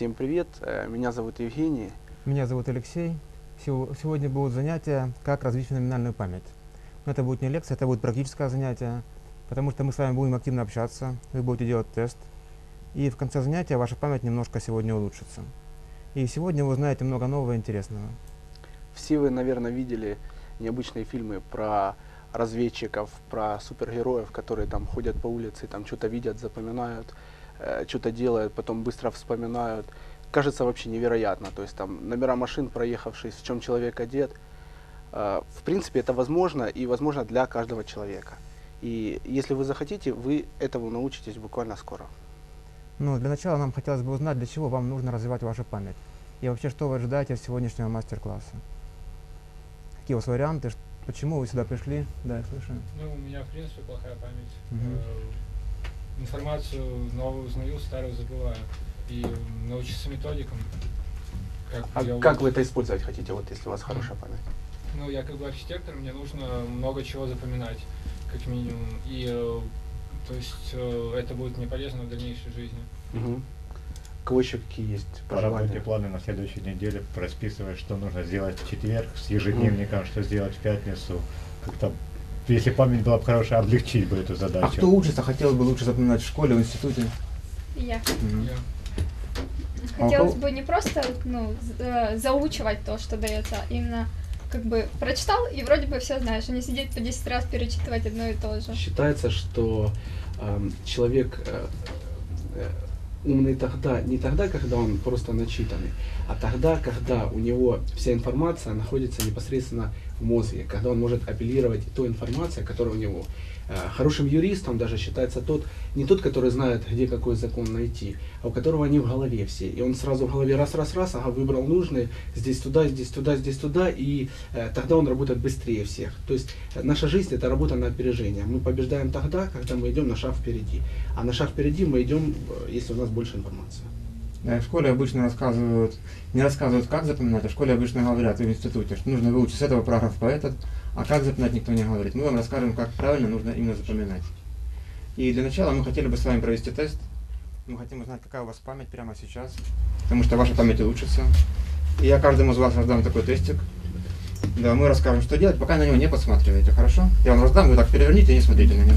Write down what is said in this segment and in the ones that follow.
Всем привет, меня зовут Евгений. Меня зовут Алексей. Сегодня будут занятия, как развить феноменальную память. Но это будет не лекция, это будет практическое занятие, потому что мы с вами будем активно общаться, вы будете делать тест, и в конце занятия ваша память немножко сегодня улучшится. И сегодня вы узнаете много нового и интересного. Все вы, наверное, видели необычные фильмы про разведчиков, про супергероев, которые там ходят по улице, там что-то видят, запоминают, что-то делают, потом быстро вспоминают. Кажется вообще невероятно. То есть там номера машин, проехавшись, в чем человек одет. В принципе, это возможно и возможно для каждого человека. И если вы захотите, вы этому научитесь буквально скоро. Ну, для начала нам хотелось бы узнать, для чего вам нужно развивать вашу память. И вообще, что вы ожидаете от сегодняшнего мастер-класса. Какие у вас варианты, почему вы сюда пришли? Да, я слышу. Ну, у меня, в принципе, плохая память. Информацию новую узнаю, старую забываю. И научиться методикам. Как вы это использовать хотите, вот если у вас хорошая память? Ну, я как бы архитектор, мне нужно много чего запоминать, как минимум. И, то есть, это будет мне полезно в дальнейшей жизни. У кого еще какие есть пожелания? По работе планы на следующей неделе расписывать, что нужно сделать в четверг, с ежедневником, что сделать в пятницу. Как-то, если память была бы хорошая, облегчить бы эту задачу. А кто учится, хотел бы лучше запоминать в школе, в институте? Я. Я. Хотелось бы не просто заучивать то, что дается, а именно как бы прочитал и вроде бы все знаешь, а не сидеть по 10 раз перечитывать одно и то же. Считается, что человек умный не тогда, когда он просто начитанный, а тогда, когда у него вся информация находится непосредственно в мозге, когда он может апеллировать той информацией, которая у него. Хорошим юристом даже считается не тот, который знает, где какой закон найти, а у которого они в голове все. И он сразу в голове раз, выбрал нужные, здесь туда, и тогда он работает быстрее всех. То есть наша жизнь — это работа на опережение. Мы побеждаем тогда, когда мы идем на шаг впереди. А на шаг впереди мы идем, если у нас больше информации. В школе обычно не рассказывают, как запоминать, а в школе обычно говорят, и в институте, что нужно выучить с этого параграфа по этот, а как запоминать никто не говорит. Мы вам расскажем, как правильно нужно именно запоминать. И для начала мы хотели бы с вами провести тест. Мы хотим узнать, какая у вас память прямо сейчас, потому что ваша память улучшится. И я каждому из вас раздам такой тестик. Да, мы расскажем, что делать, пока на него не посматриваете, хорошо? Я вам раздам, вы так переверните и не смотрите на него.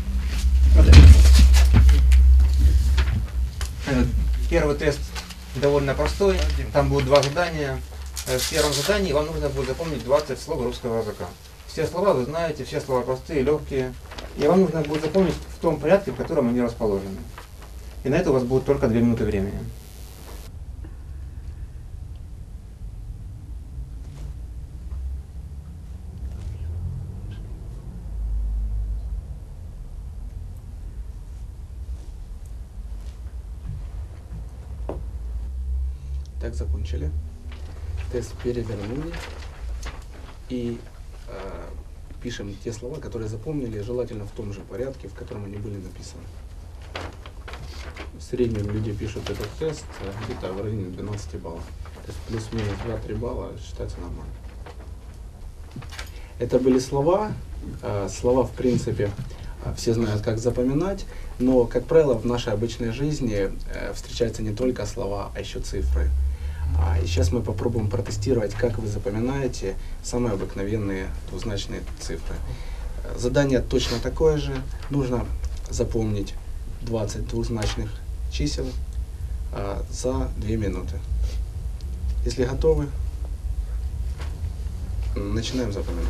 Первый тест довольно простой, там будут два задания. В первом задании вам нужно будет запомнить 20 слов русского языка. Все слова вы знаете, все слова простые, легкие. И вам нужно будет запомнить в том порядке, в котором они расположены. И на это у вас будет только 2 минуты времени. Так, закончили. Тест перевернули и пишем те слова, которые запомнили, желательно в том же порядке, в котором они были написаны. В среднем люди пишут этот тест где-то в районе 12 баллов. То есть плюс-минус 2-3 балла считается нормально. Это были слова. Слова, в принципе, все знают, как запоминать, но, как правило, в нашей обычной жизни встречаются не только слова, а еще цифры. И сейчас мы попробуем протестировать, как вы запоминаете самые обыкновенные двузначные цифры. Задание точно такое же. Нужно запомнить 20 двузначных чисел за 2 минуты. Если готовы, начинаем запоминать.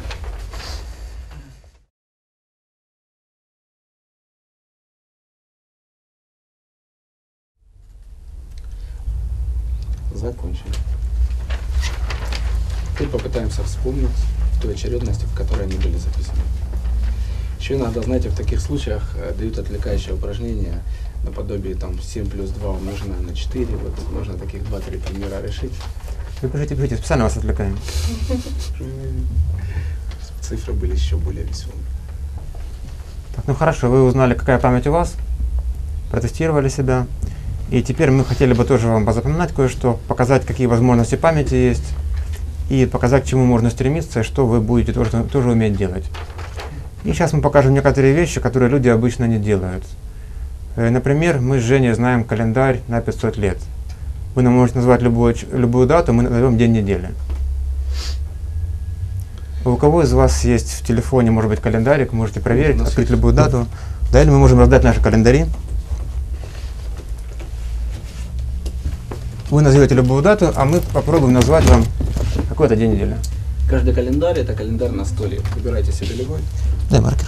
Закончили. Теперь попытаемся вспомнить в той очередности, в которой они были записаны. Еще иногда, знаете, в таких случаях дают отвлекающее упражнение наподобие там 7 плюс 2 умноженное на 4. Вот можно таких 2-3 примера решить. Вы пишите, специально вас отвлекаем. Цифры были еще более веселыми. Так, ну хорошо, вы узнали, какая память у вас, протестировали себя. И теперь мы хотели бы тоже вам позапоминать кое-что, показать, какие возможности памяти есть, и показать, к чему можно стремиться, и что вы будете тоже уметь делать. И сейчас мы покажем некоторые вещи, которые люди обычно не делают. Например, мы с Женей знаем календарь на 500 лет. Вы нам можете назвать любую дату, мы назовем день недели. У кого из вас есть в телефоне, может быть, календарик, можете проверить, открыть любую дату. Да, или мы можем раздать наши календари. Вы назовете любую дату, а мы попробуем назвать вам какой-то день недели. Каждый календарь — это календарь на столе. Выбирайте себе любой. Дай маркер.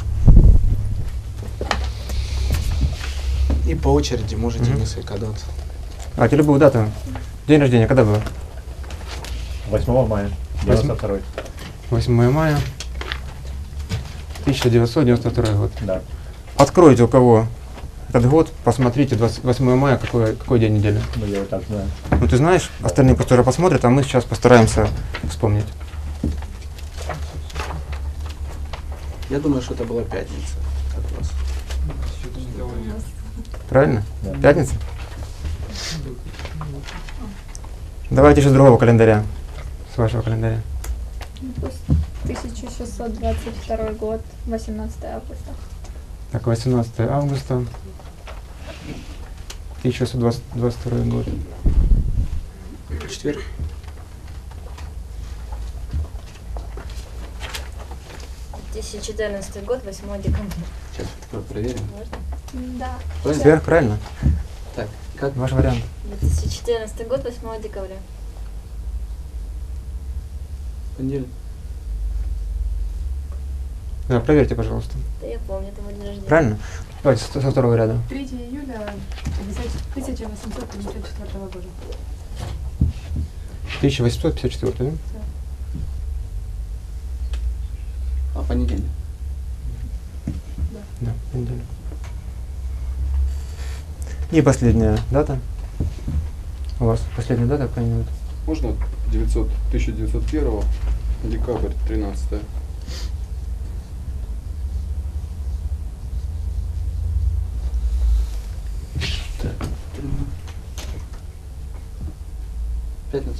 И по очереди можете несколько дат. Давайте любую дату. День рождения когда был? 8 мая, 92-й. 8 мая 1992 год. Да. Откройте у кого этот год, посмотрите, 28 мая, какой день недели. Ну, я вот так знаю. Ну ты знаешь, остальные пусть тоже посмотрят, а мы сейчас постараемся вспомнить. Я думаю, что это была пятница как раз. Правильно? Да. Пятница? Давайте еще с другого календаря. С вашего календаря. Пусть 1622 год, 18 августа. Так, 18 августа 1922 год. Четверг. — 2014 год, 8 декабря. Сейчас проверим. Можно? Да. Правильно? Четверг, правильно? Так, как? Ваш вариант. 2014 год, 8 декабря. Понедельник. Да, проверьте, пожалуйста. Да я помню, это мой день рождения. Правильно? Давайте со второго ряда. 3 июля 1854 года. 1854, да? А понедельник. Да, понедельник. И последняя дата. У вас последняя дата какая-нибудь? Можно 1901 декабрь 13. Пятница.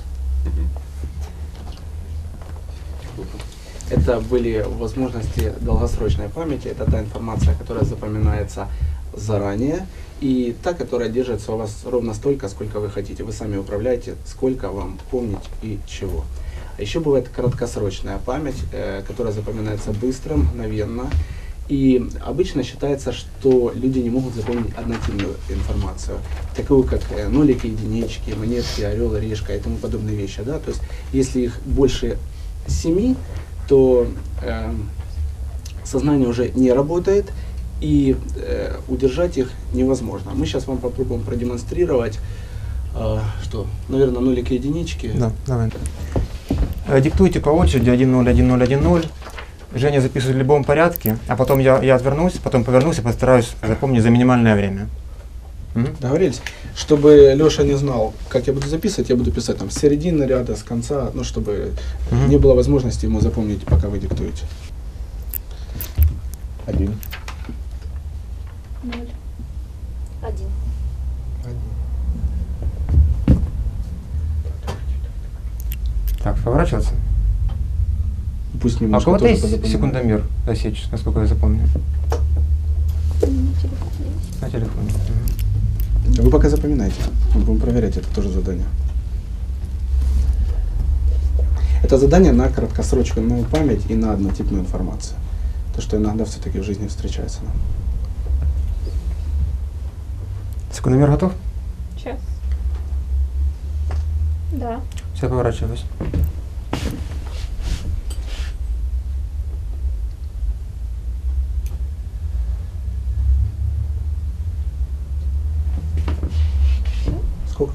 Это были возможности долгосрочной памяти. Это та информация, которая запоминается заранее, и та, которая держится у вас ровно столько, сколько вы хотите. Вы сами управляете, сколько вам помнить и чего. А еще бывает краткосрочная память, которая запоминается быстро, мгновенно. И обычно считается, что люди не могут запомнить однотипную информацию, такую как нолики, единички, монетки, орел, решка и тому подобные вещи. Да? То есть, если их больше 7, то сознание уже не работает, и удержать их невозможно. Мы сейчас вам попробуем продемонстрировать, что, наверное, нолики, единички. Да, давай. Диктуйте по очереди 1-0, 1-0, 1-0. Женя записывает в любом порядке, а потом я отвернусь, потом повернусь и постараюсь запомнить за минимальное время. Договорились? Чтобы Леша не знал, как я буду записывать, я буду писать там с середины ряда, с конца, ну, чтобы не было возможности ему запомнить, пока вы диктуете. 1. 0. 1. Так, поворачиваться. Пусть А у немножко кого-то тоже есть позапоминает. секундомер засечь, насколько я запомню? На телефоне. Вы пока запоминайте. Мы будем проверять, это тоже задание. Это задание на краткосрочную память и на однотипную информацию. То, что иногда все-таки в жизни встречается нам. Секундомер готов? Сейчас. Да. Все, поворачиваюсь. Сколько?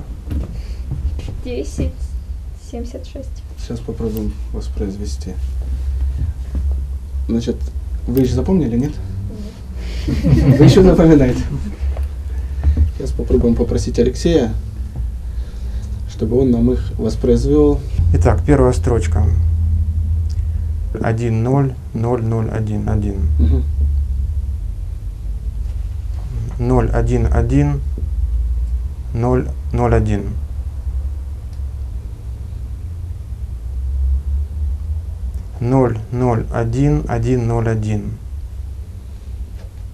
10:76. Сейчас попробуем воспроизвести. Значит, вы еще запомнили, нет? Вы еще запоминаете. Сейчас попробуем попросить Алексея, чтобы он нам их воспроизвел. Итак, первая строчка. 1, 0, 0, 0, 1, 1. 0, 1, 1, 0, 0, 1. 0, 0, 1, 1, 0, 1.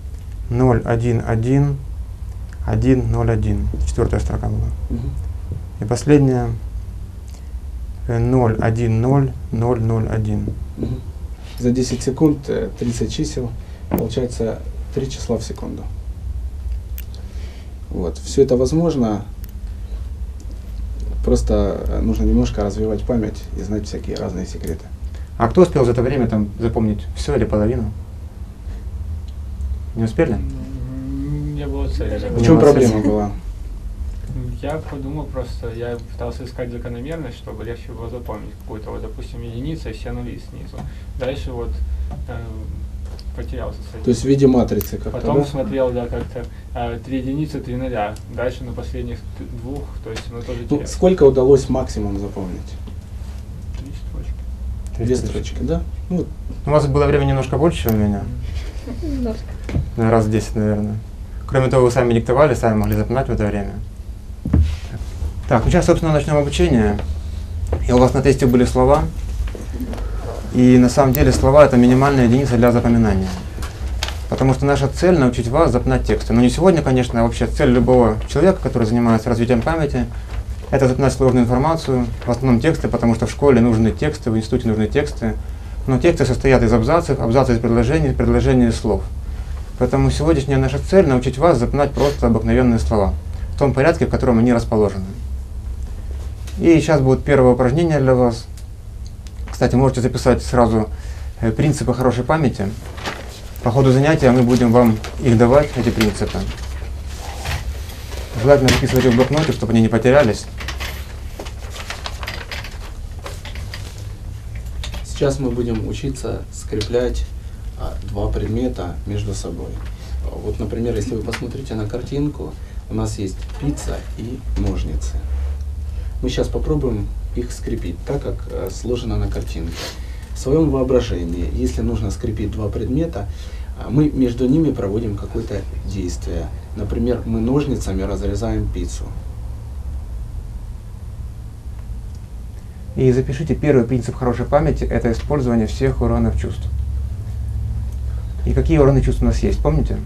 0, 1, 1, 1, 0, 1. Четвертая строка была. И последнее 010 001. За 10 секунд 30 чисел, получается 3 числа в секунду. Вот. Все это возможно, просто нужно немножко развивать память и знать всякие разные секреты. А кто успел за это время там запомнить все или половину? Не успели? Не было цели. В чем проблема была? Я подумал просто, я пытался искать закономерность, чтобы легче было запомнить какую-то, вот, допустим, единица и все нули снизу. Дальше вот потерялся с этим. То есть в виде матрицы как-то, Потом да? смотрел, да, как-то 3 единицы, 3 нуля. Дальше на последних двух, то есть мы тоже Ну, теряли. сколько удалось максимум запомнить? 3 строчки. 2 строчки, да? Ну, У вас было время немножко больше, чем у меня. Немножко. Раз в 10, наверное. Кроме того, вы сами диктовали, сами могли запоминать в это время. Так, ну сейчас, собственно, начнем обучение. И у вас на тесте были слова. И на самом деле слова — это минимальная единица для запоминания. Потому что наша цель — научить вас запоминать тексты. Но не сегодня, конечно, а вообще цель любого человека, который занимается развитием памяти, это запоминать сложную информацию, в основном тексты, потому что в школе нужны тексты, в институте нужны тексты. Но тексты состоят из абзацев, абзацы из предложений из слов. Поэтому сегодняшняя наша цель — научить вас запоминать просто обыкновенные слова, в том порядке, в котором они расположены. И сейчас будет первое упражнение для вас. Кстати, можете записать сразу принципы хорошей памяти. По ходу занятия мы будем вам их давать, эти принципы. Желательно записывать их в блокноте, чтобы они не потерялись. сейчас мы будем учиться скреплять два предмета между собой. Вот, например, если вы посмотрите на картинку, у нас есть пицца и ножницы. Мы сейчас попробуем их скрепить так, как сложено на картинке. В своем воображении, если нужно скрепить два предмета, мы между ними проводим какое-то действие. Например, мы ножницами разрезаем пиццу. И запишите первый принцип хорошей памяти – это использование всех органов чувств. И какие органы чувств у нас есть, помните?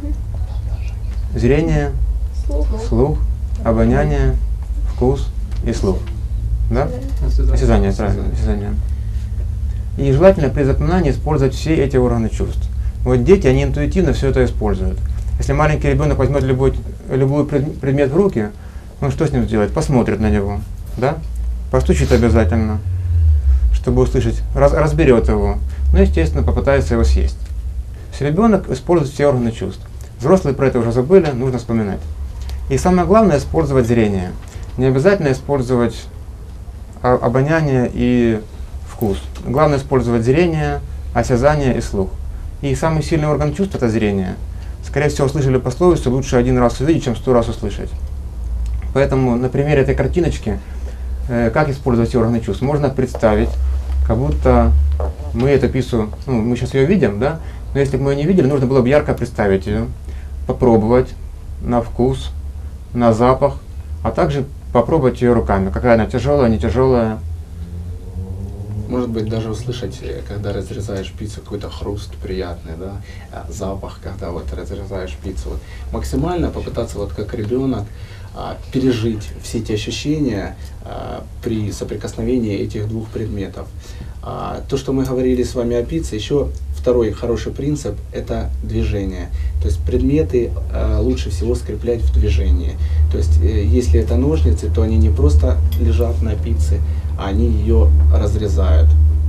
Зрение, слух, обоняние, вкус и слух. Да? Осязание, правильно, осязание. И желательно при запоминании использовать все эти органы чувств. Вот дети, они интуитивно все это используют. Если маленький ребенок возьмет любой предмет в руки, он что с ним сделает? Посмотрит на него, да? Постучит обязательно, чтобы услышать, разберет его, ну, естественно, попытается его съесть. То есть ребенок использует все органы чувств. Взрослые про это уже забыли, нужно вспоминать. И самое главное — использовать зрение. Не обязательно использовать обоняние и вкус. Главное — использовать зрение, осязание и слух. И самый сильный орган чувств — это зрение. Скорее всего, слышали пословицу: лучше один раз увидеть, чем 100 раз услышать. Поэтому на примере этой картиночки, как использовать все органы чувств, можно представить, как будто мы эту пиццу, мы сейчас ее видим, да? Но если бы мы ее не видели, нужно было бы ярко представить ее, попробовать на вкус, на запах, а также попробовать ее руками, какая она тяжелая, не тяжелая. Может быть, даже услышать, когда разрезаешь пиццу, какой-то хруст приятный, да? Запах, когда вот разрезаешь пиццу. Вот. Максимально попытаться, вот как ребенок, пережить все эти ощущения при соприкосновении этих двух предметов. То, что мы говорили с вами о пицце, еще второй хороший принцип — это движение. То есть предметы лучше всего скреплять в движении. То есть если это ножницы, то они не просто лежат на пицце, а они ее разрезают.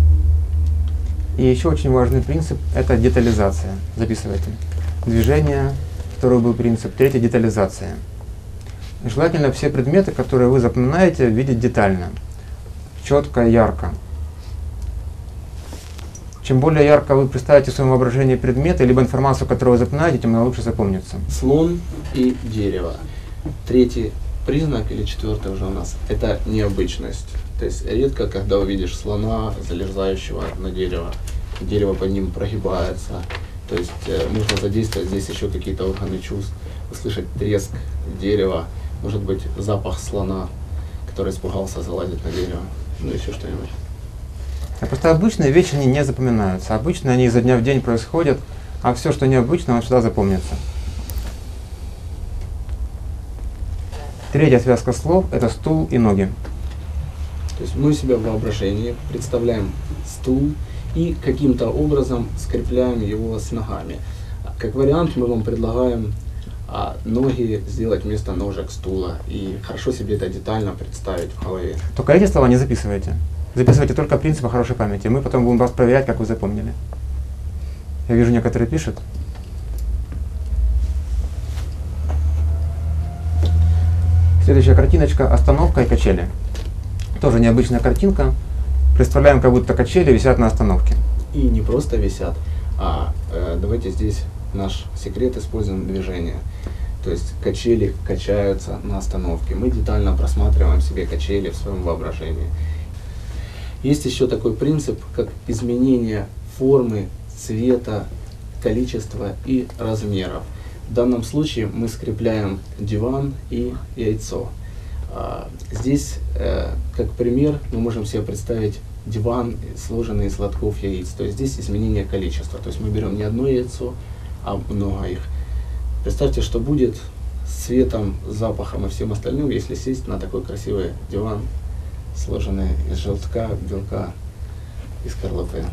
И еще очень важный принцип — это детализация. Записывайте. Движение, второй был принцип, третий — детализация. Желательно все предметы, которые вы запоминаете, видеть детально, четко, ярко. Чем более ярко вы представите в своем воображении предметы, либо информацию, которую вы запоминаете, тем она лучше запомнится. Слон и дерево. Третий признак, или четвертый уже у нас, это необычность. То есть редко, когда увидишь слона, залезающего на дерево, дерево под ним прогибается. То есть нужно задействовать здесь еще какие-то органы чувств, услышать треск дерева, может быть, запах слона, который испугался залазить на дерево, ну еще что-нибудь. А просто обычные вещи, они не запоминаются. Обычно они изо дня в день происходят, а все, что необычно, оно всегда запомнится. Третья связка слов – это стул и ноги. То есть мы у себя в воображении представляем стул и каким-то образом скрепляем его с ногами. Как вариант мы вам предлагаем ноги сделать вместо ножек стула и хорошо себе это детально представить в голове. Только эти слова не записывайте. Записывайте только принципы хорошей памяти. Мы потом будем вас проверять, как вы запомнили. Я вижу, некоторые пишут. Следующая картиночка – остановка и качели. Тоже необычная картинка. Представляем, как будто качели висят на остановке. И не просто висят, давайте здесь наш секрет используем движение. То есть качели качаются на остановке. Мы детально просматриваем себе качели в своем воображении. Есть еще такой принцип, как изменение формы, цвета, количества и размеров. В данном случае мы скрепляем диван и яйцо. Здесь, как пример, мы можем себе представить диван, сложенный из лотков яиц. То есть здесь изменение количества. То есть мы берем не одно яйцо, а много их. Представьте, что будет с цветом, запахом и всем остальным, если сесть на такой красивый диван, сложенный из желтка, белка и скорлупы.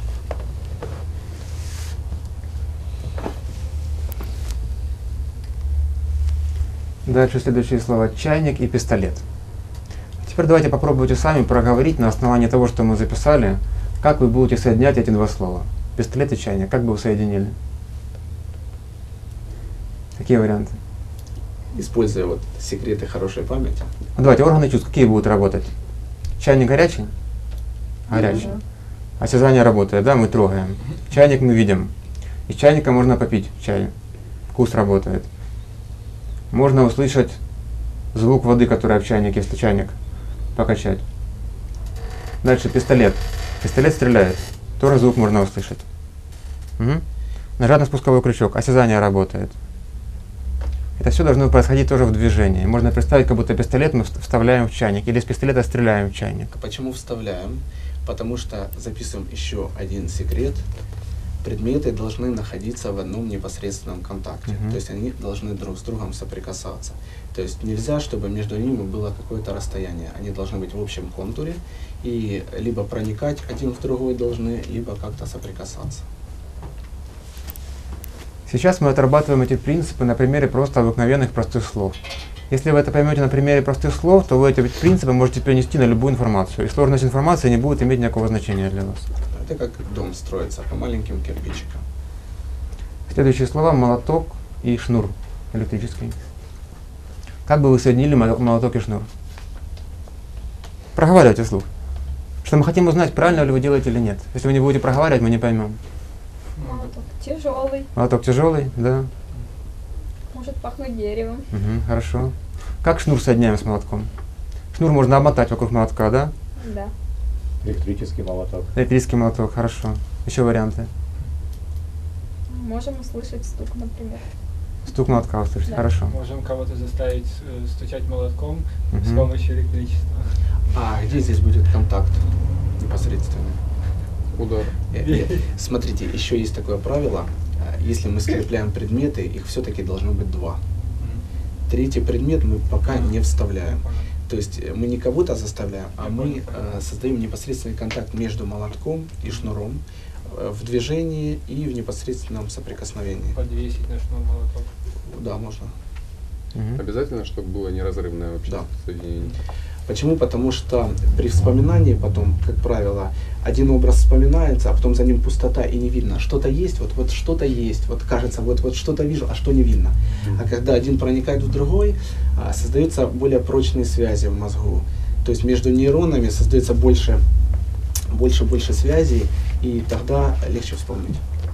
Дальше следующие слова: чайник и пистолет. Теперь давайте попробуйте сами проговорить на основании того, что мы записали, как вы будете соединять эти два слова. Пистолет и чайник. Как бы вы соединили? Какие варианты? Используя вот секреты хорошей памяти. Давайте, органы чувств какие будут работать? Чайник горячий? Горячий. Осязание работает, да, мы трогаем. Чайник мы видим. Из чайника можно попить чай. Вкус работает. Можно услышать звук воды, которая в чайнике, если чайник покачать. Дальше пистолет. Пистолет стреляет. Тоже звук можно услышать. Нажать на спусковой крючок. Осязание работает. Это все должно происходить тоже в движении. Можно представить, как будто пистолет мы вставляем в чайник, или с пистолета стреляем в чайник. Почему вставляем? Потому что записываем еще один секрет. Предметы должны находиться в одном непосредственном контакте. То есть они должны друг с другом соприкасаться. То есть нельзя, чтобы между ними было какое-то расстояние. Они должны быть в общем контуре и либо проникать один в другой должны, либо как-то соприкасаться. Сейчас мы отрабатываем эти принципы на примере просто обыкновенных простых слов. Если вы это поймете на примере простых слов, то вы эти принципы можете перенести на любую информацию, и сложность информации не будет иметь никакого значения для вас. Это как дом строится по маленьким кирпичикам. Следующие слова: молоток и шнур электрический. Как бы вы соединили молоток и шнур? Проговаривайте вслух. Что мы хотим узнать, правильно ли вы делаете или нет. Если вы не будете проговаривать, мы не поймем. Молоток тяжелый. Молоток тяжелый, да. Может пахнуть деревом. Хорошо. Как шнур соединяем с молотком? Шнур можно обмотать вокруг молотка, да? Да. Электрический молоток. Электрический молоток, хорошо. Еще варианты. Можем услышать стук, например. Стук молотка услышать, Да. хорошо. Можем кого-то заставить стучать молотком с помощью электричества. А где здесь будет контакт непосредственный? Удар. Смотрите, еще есть такое правило. Если мы скрепляем предметы, их все-таки должно быть два. Третий предмет мы пока не вставляем. То есть мы не кого-то заставляем, а мы создаем непосредственный контакт между молотком и шнуром в движении и в непосредственном соприкосновении. Подвесить на шнур молоток. Да, можно. Обязательно, чтобы было неразрывное вообще Да. соединение. Почему? Потому что при вспоминании потом, как правило, один образ вспоминается, а потом за ним пустота и не видно. Что-то есть, вот что-то есть, вот кажется, вот что-то вижу, а что не видно. А когда один проникает в другой, создаются более прочные связи в мозгу. То есть между нейронами создается больше связей, и тогда легче вспомнить.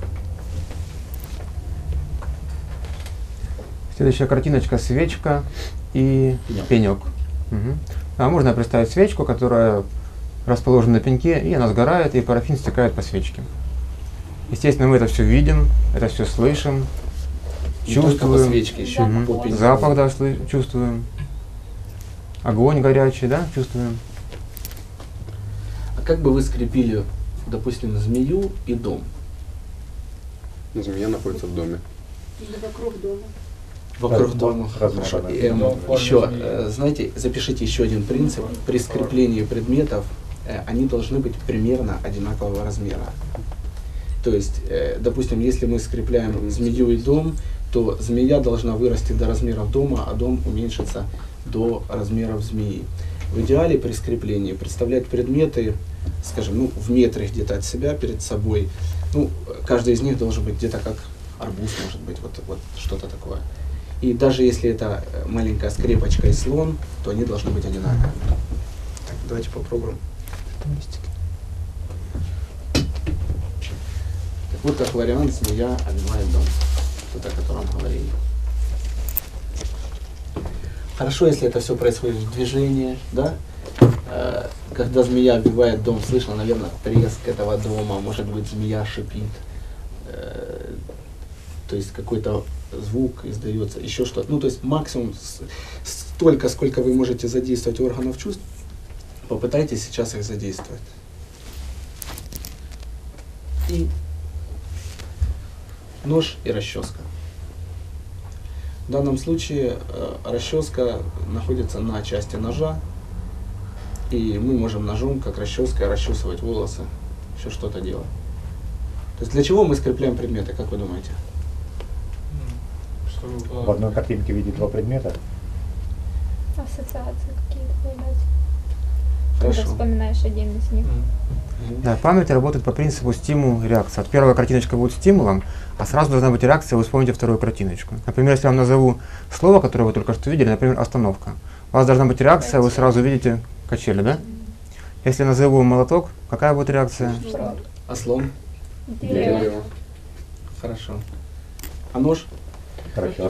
Следующая картиночка: свечка и пенек. А можно представить свечку, которая расположена на пеньке, и она сгорает, и парафин стекает по свечке. Естественно, мы это все видим, это все слышим, Не только по чувствуем. свечке, еще и по пеньку. Запах, да, чувствуем. Огонь горячий, да, чувствуем. А как бы вы скрепили, допустим, змею и дом? Змея находится в доме. Или вокруг дома. Вокруг дома. Размера, Хорошо. да. И, Дом в форме еще, змеи. знаете, запишите еще один принцип. При скреплении предметов они должны быть примерно одинакового размера. То есть, допустим, если мы скрепляем змею и дом, то змея должна вырасти до размеров дома, а дом уменьшится до размеров змеи. В идеале при скреплении представлять предметы, скажем, ну, в метре где-то от себя перед собой. Ну, каждый из них должен быть где-то как арбуз, может быть, вот что-то такое. И даже если это маленькая скрепочка и слон, то они должны быть одинаковыми. Так, давайте попробуем. Так вот как вариант змея обвивает дом. Вот о котором говорили. Хорошо, если это все происходит в движении, да? Когда змея обвивает дом, слышно, наверное, треск этого дома, может быть, змея шипит, то есть какой-то звук издается, еще что-то. Ну, то есть максимум столько, сколько вы можете задействовать органов чувств, попытайтесь сейчас их задействовать. И нож и расческа. В данном случае расческа находится на части ножа, и мы можем ножом, как расческой, расчесывать волосы, еще что-то делать. То есть для чего мы скрепляем предметы, как вы думаете? В одной картинке видеть два предмета. Ассоциации какие-то появляются. Хорошо. Когда вспоминаешь один из них. Да, память работает по принципу стимул-реакция. Вот первая картиночка будет стимулом, а сразу должна быть реакция, вы вспомните вторую картиночку. Например, если я вам назову слово, которое вы только что видели, например, остановка. У вас должна быть реакция, вы сразу видите качели, да? Если я назову молоток, какая будет реакция? А слон? Дерево. Хорошо. А нож? Хорошо.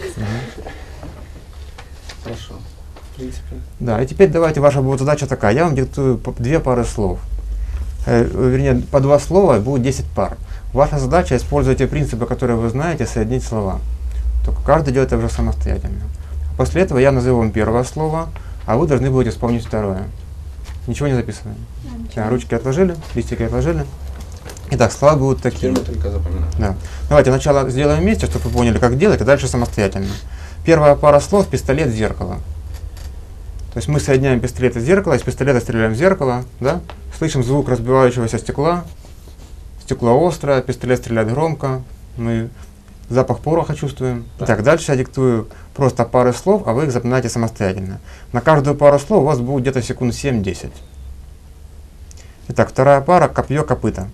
Хорошо. В принципе. Да, и теперь давайте, ваша будет задача такая. Я вам диктую две пары слов. Вернее, по два слова будет 10 пар. Ваша задача — использовать те принципы, которые вы знаете, соединить слова. Только каждый делает это уже самостоятельно. После этого я назову вам первое слово, а вы должны будете вспомнить второе. Ничего не записываем. Да, ручки отложили, листики отложили. Итак, слова будут такие. Теперь мы только запоминаем. Да. Давайте сначала сделаем вместе, чтобы вы поняли, как делать, а дальше самостоятельно. Первая пара слов — пистолет, зеркало. То есть мы соединяем пистолет и зеркало, из пистолета стреляем в зеркало, да? Слышим звук разбивающегося стекла, стекло острое, пистолет стреляет громко, мы запах пороха чувствуем. Итак, дальше я диктую просто пары слов, а вы их запоминаете самостоятельно. На каждую пару слов у вас будет где-то секунд 7-10. Итак, вторая пара — копье, копыта.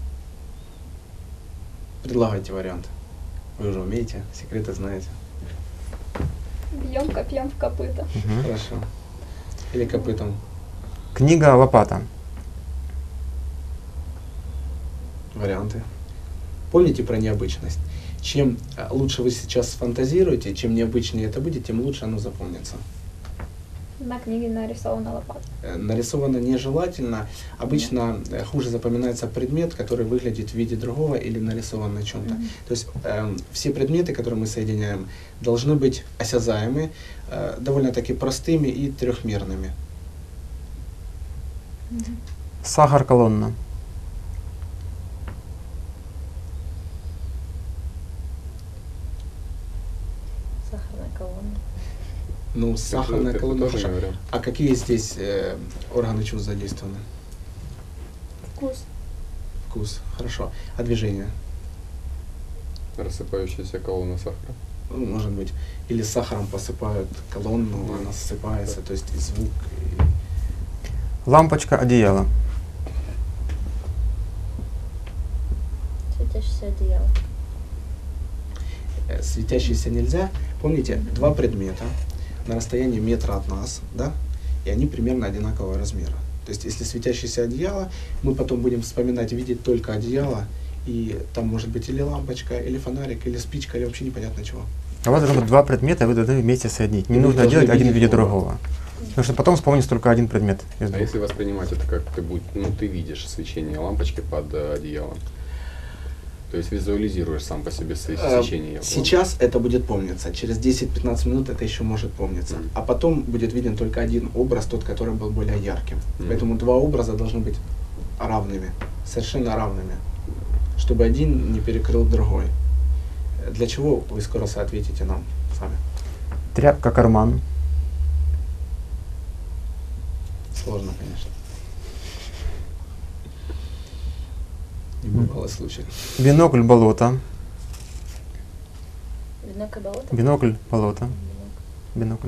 Предлагайте вариант. Вы уже умеете, секреты знаете. Бьем копьем в копыта. Мгм. Хорошо. Или копытом. Книга, лопата. Варианты. Помните про необычность. Чем лучше вы сейчас сфантазируете, чем необычнее это будет, тем лучше оно запомнится. На книге нарисована лопата. Нарисовано нежелательно. Обычно хуже запоминается предмет, который выглядит в виде другого или нарисован на чем-то. То есть все предметы, которые мы соединяем, должны быть осязаемы, довольно-таки простыми и трехмерными. Сахар, колонна. Сахарная колонна. Ну, сахарная Это колонна. тоже не Хорошо. вариант. А какие здесь органы чувств задействованы? Вкус. Вкус. Хорошо. А движение? Рассыпающаяся колонна сахара. Ну, может быть. Или сахаром посыпают колонну, она ссыпается, то есть и звук. Лампочка, одеяло. Светящееся одеяло. Светящиеся нельзя. Помните, два предмета на расстоянии метра от нас, да? И они примерно одинакового размера. То есть, если светящееся одеяло, мы потом будем вспоминать, видеть только одеяло, и там может быть или лампочка, или фонарик, или спичка, или вообще непонятно чего. У вас должно быть два предмета, вы должны вместе соединить. Не И вы нужно должны делать один в видеть виде оба. другого. Потому что потом вспомнится только один предмет из А двух. если воспринимать это как ты будь, ну ты видишь свечение лампочки под одеялом, то есть визуализируешь сам по себе свечение. Сейчас это будет помниться. Через 10-15 минут это еще может помниться. А потом будет виден только один образ, тот, который был более ярким. Поэтому два образа должны быть равными, совершенно равными, чтобы один не перекрыл другой. Для чего, вы скоро ответите нам вами. Тряпка, карман. Сложно, конечно. Небывалый случай. Бинокль, болото. Бинокль болото? Бинокль, болото. Бинокль. Бинокль.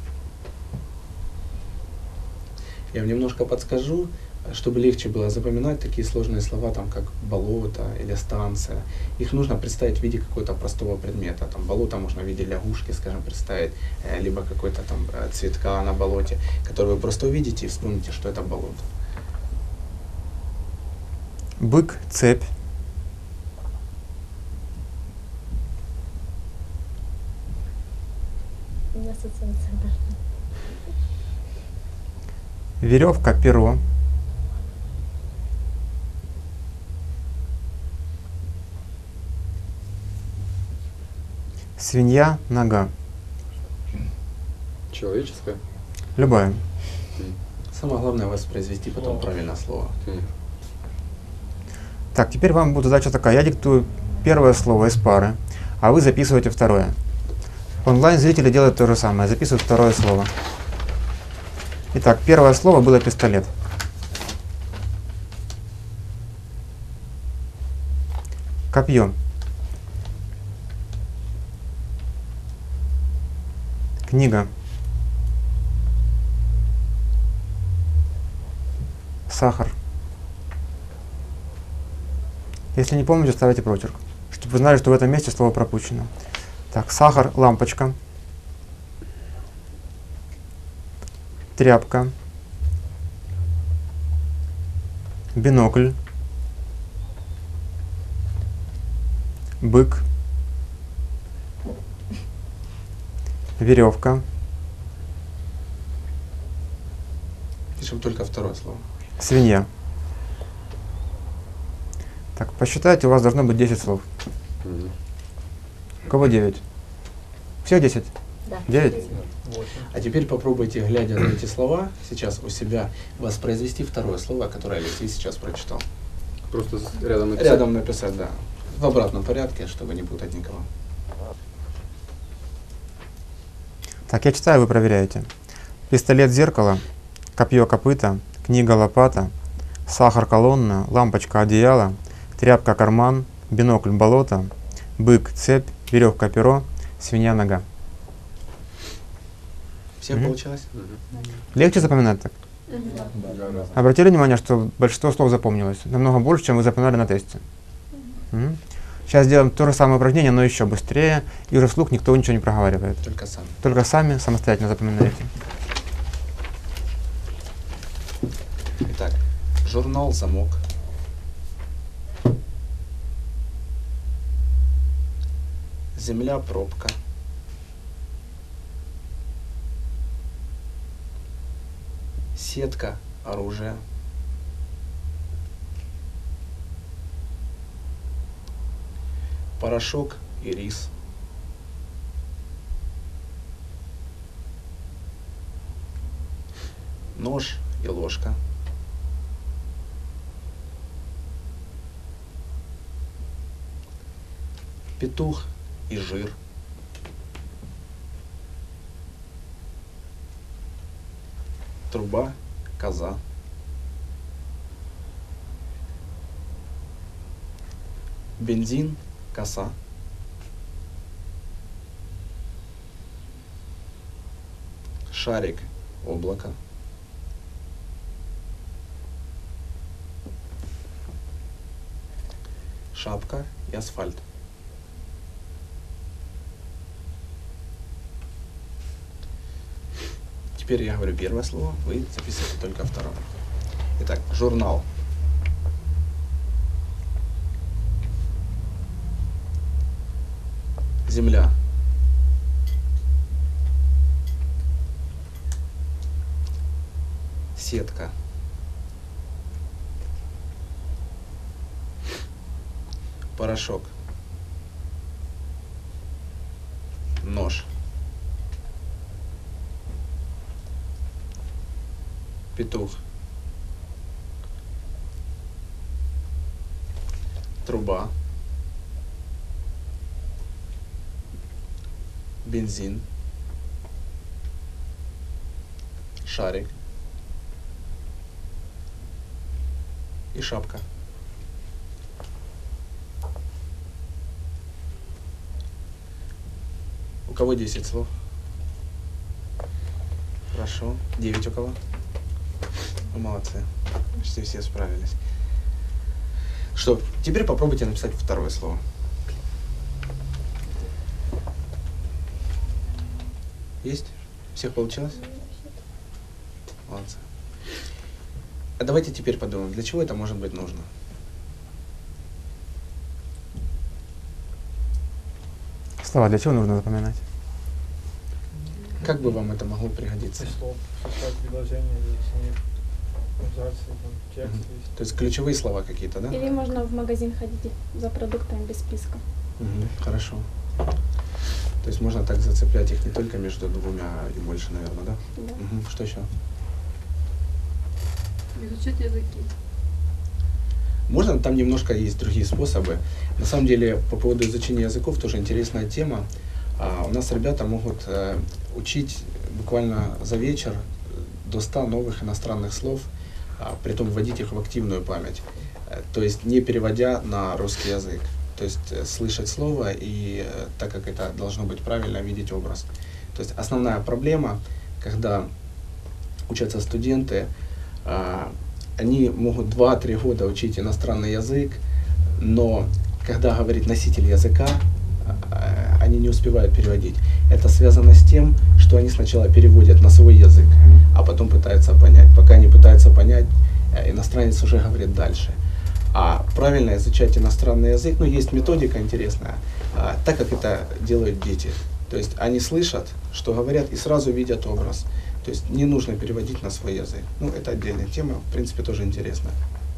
Я вам немножко подскажу, чтобы легче было запоминать такие сложные слова, там, как болото или станция. Их нужно представить в виде какого-то простого предмета. Там, болото можно в виде лягушки, скажем, представить, либо какой-то там цветка на болоте, который вы просто увидите и вспомните, что это болото. Бык, цепь. У меня ассоциация даже. Веревка, перо. Свинья, нога. Человеческое? Любая. Самое главное воспроизвести потом правильное слово. Так, теперь вам будет задача такая. Я диктую первое слово из пары, а вы записываете второе. Онлайн-зрители делают то же самое, записывают второе слово. Итак, первое слово было пистолет. Копье. Книга. Сахар. Если не помните, ставите прочерк, чтобы вы знали, что в этом месте слово пропущено. Так, сахар, лампочка. Тряпка. Бинокль. Бык. Веревка. Пишем только второе слово. Свинья. Так, посчитайте, у вас должно быть 10 слов. У кого 9? Всех 10? Да. 9? 8. А теперь попробуйте, глядя на эти слова, сейчас у себя воспроизвести второе слово, которое Алексей сейчас прочитал. Просто рядом написать. Рядом написать, да. В обратном порядке, чтобы не путать никого. Так, я читаю, вы проверяете. Пистолет, зеркало, копье, копыта, книга, лопата, сахар, колонна, лампочка, одеяло, тряпка, карман, бинокль, болото, бык, цепь, веревка, перо, свинья, нога. Всем получилось? Легче запоминать так? Обратили внимание, что большинство слов запомнилось? Намного больше, чем вы запоминали на тесте. Сейчас сделаем то же самое упражнение, но еще быстрее, и уже вслух никто ничего не проговаривает. Только сам. Только сами самостоятельно запоминаете. Итак, журнал «Замок». Земля пробка. Сетка оружие. Порошок и рис. Нож и ложка. Петух и жир. Труба, коза. Бензин, коса. Шарик, облако. Шапка и асфальт. Теперь я говорю первое слово, вы записываете только второе. Итак, журнал. Земля. Сетка. Порошок. Нож. Петух. Труба. бензин, шарик и шапка. У кого 10 слов? Хорошо. 9 у кого? Вы молодцы. Почти все справились. Что, теперь попробуйте написать второе слово. Есть? Всех получилось? Молодцы. А давайте теперь подумаем, для чего это может быть нужно? Слова для чего нужно запоминать? Как бы вам это могло пригодиться? Слов, составить предложение, объяснить, абзацы, там, текст есть. То есть ключевые слова какие-то, да? Или можно в магазин ходить за продуктами без списка. Хорошо. То есть можно так зацеплять их не только между двумя и больше, наверное, да? Да. Что еще? Изучать языки. Можно, там немножко есть другие способы. На самом деле, по поводу изучения языков тоже интересная тема. У нас ребята могут учить буквально за вечер до 100 новых иностранных слов, притом вводить их в активную память. То есть не переводя на русский язык. То есть слышать слово и, так как это должно быть правильно, видеть образ. То есть основная проблема, когда учатся студенты, они могут 2-3 года учить иностранный язык, но когда говорит носитель языка, они не успевают переводить. Это связано с тем, что они сначала переводят на свой язык, а потом пытаются понять. Пока они пытаются понять, иностранец уже говорит дальше. А правильно изучать иностранный язык, ну, есть методика интересная, так как это делают дети. То есть они слышат, что говорят, и сразу видят образ. То есть не нужно переводить на свой язык. Ну, это отдельная тема, в принципе, тоже интересная.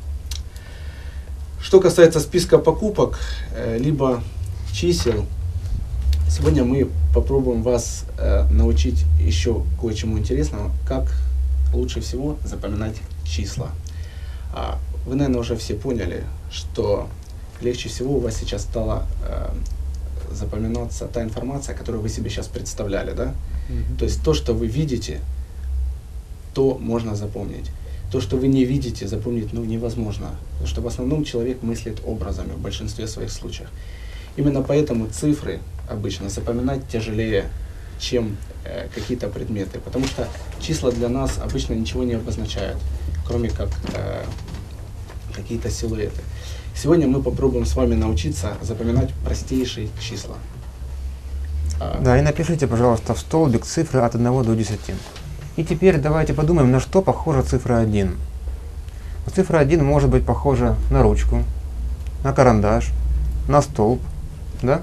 Что касается списка покупок, либо чисел, сегодня мы попробуем вас научить еще кое-чему интересному, как лучше всего запоминать числа. Вы, наверное, уже все поняли, что легче всего у вас сейчас стала запоминаться та информация, которую вы себе сейчас представляли, да? То есть то, что вы видите, то можно запомнить. То, что вы не видите, запомнить невозможно. Потому что в основном человек мыслит образами в большинстве своих случаев. Именно поэтому цифры обычно запоминать тяжелее, чем какие-то предметы. Потому что числа для нас обычно ничего не обозначают, кроме как какие-то силуэты. Сегодня мы попробуем с вами научиться запоминать простейшие числа. Да, и напишите, пожалуйста, в столбик цифры от 1 до 10. И теперь давайте подумаем, на что похожа цифра 1. Цифра 1 может быть похожа на ручку, на карандаш, на столб, да?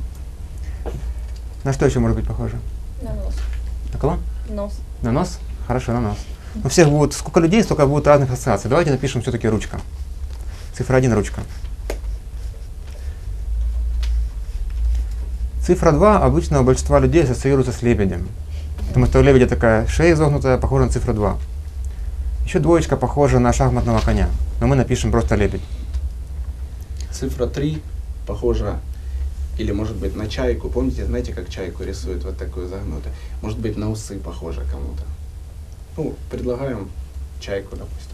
На что еще может быть похоже? На нос. На кого? Нос. На нос? Хорошо, на нос. У всех будет, сколько людей, столько будет разных ассоциаций. Давайте напишем все-таки ручка. Цифра 1 ручка. Цифра 2 обычно у большинства людей ассоциируется с лебедем. Потому что у лебедя такая шея изогнутая, похожа на цифру 2. Еще двоечка похожа на шахматного коня, но мы напишем просто лебедь. Цифра 3 похожа, или может быть на чайку. Помните, знаете, как чайку рисуют, вот такую загнутую? Может быть на усы похожа кому-то. Ну, предлагаем чайку, допустим.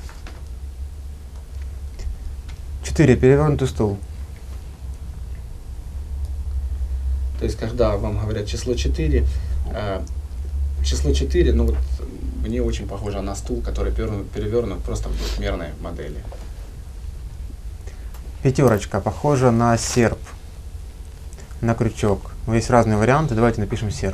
4. Перевернутый стул. То есть, когда вам говорят число 4, ну вот мне очень похоже на стул, который перевернут просто в двухмерной модели. 5. Похожа на серп, на крючок. Но есть разные варианты, давайте напишем серп.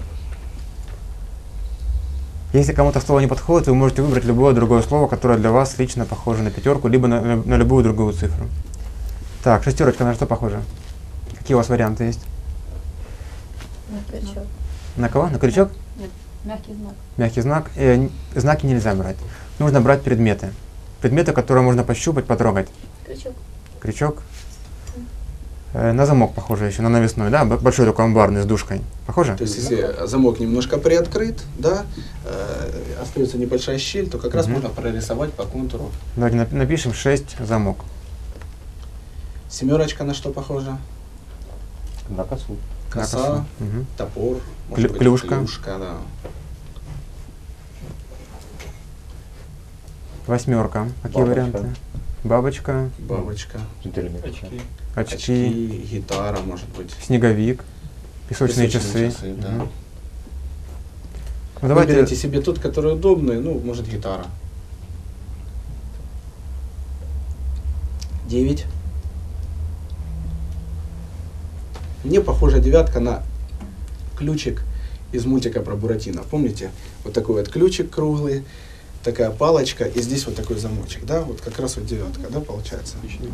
Если кому-то слово не подходит, вы можете выбрать любое другое слово, которое для вас лично похоже на 5, либо на любую другую цифру. Так, 6. На что похожа? Какие у вас варианты есть? На крючок. На кого? На крючок? Нет, мягкий знак. Мягкий знак. Знаки нельзя брать. Нужно брать предметы. Предметы, которые можно пощупать, потрогать. Крючок. Крючок. На замок похоже еще, на навесной, да? Большой такой амбарный с душкой. Похоже? То есть, если замок немножко приоткрыт, да, остается небольшая щель, то как раз можно прорисовать по контуру. Давайте напишем 6 замок. 7 на что похожа? На косу. коса, Мгм. топор, может быть, Клюшка. клюшка, да. Восьмерка. Какие Бабочка. варианты? Бабочка, Бабочка, Джентльмен. Очки. очки, очки, гитара, может быть. снеговик, песочные часы. да. Мгм. Ну, давайте Выберите себе тот, который удобный, ну, может, гитара. 9. Мне похожа девятка на ключик из мультика про Буратино. Помните? Вот такой вот ключик круглый, такая палочка, и здесь вот такой замочек, да? Вот как раз вот девятка, да, получается?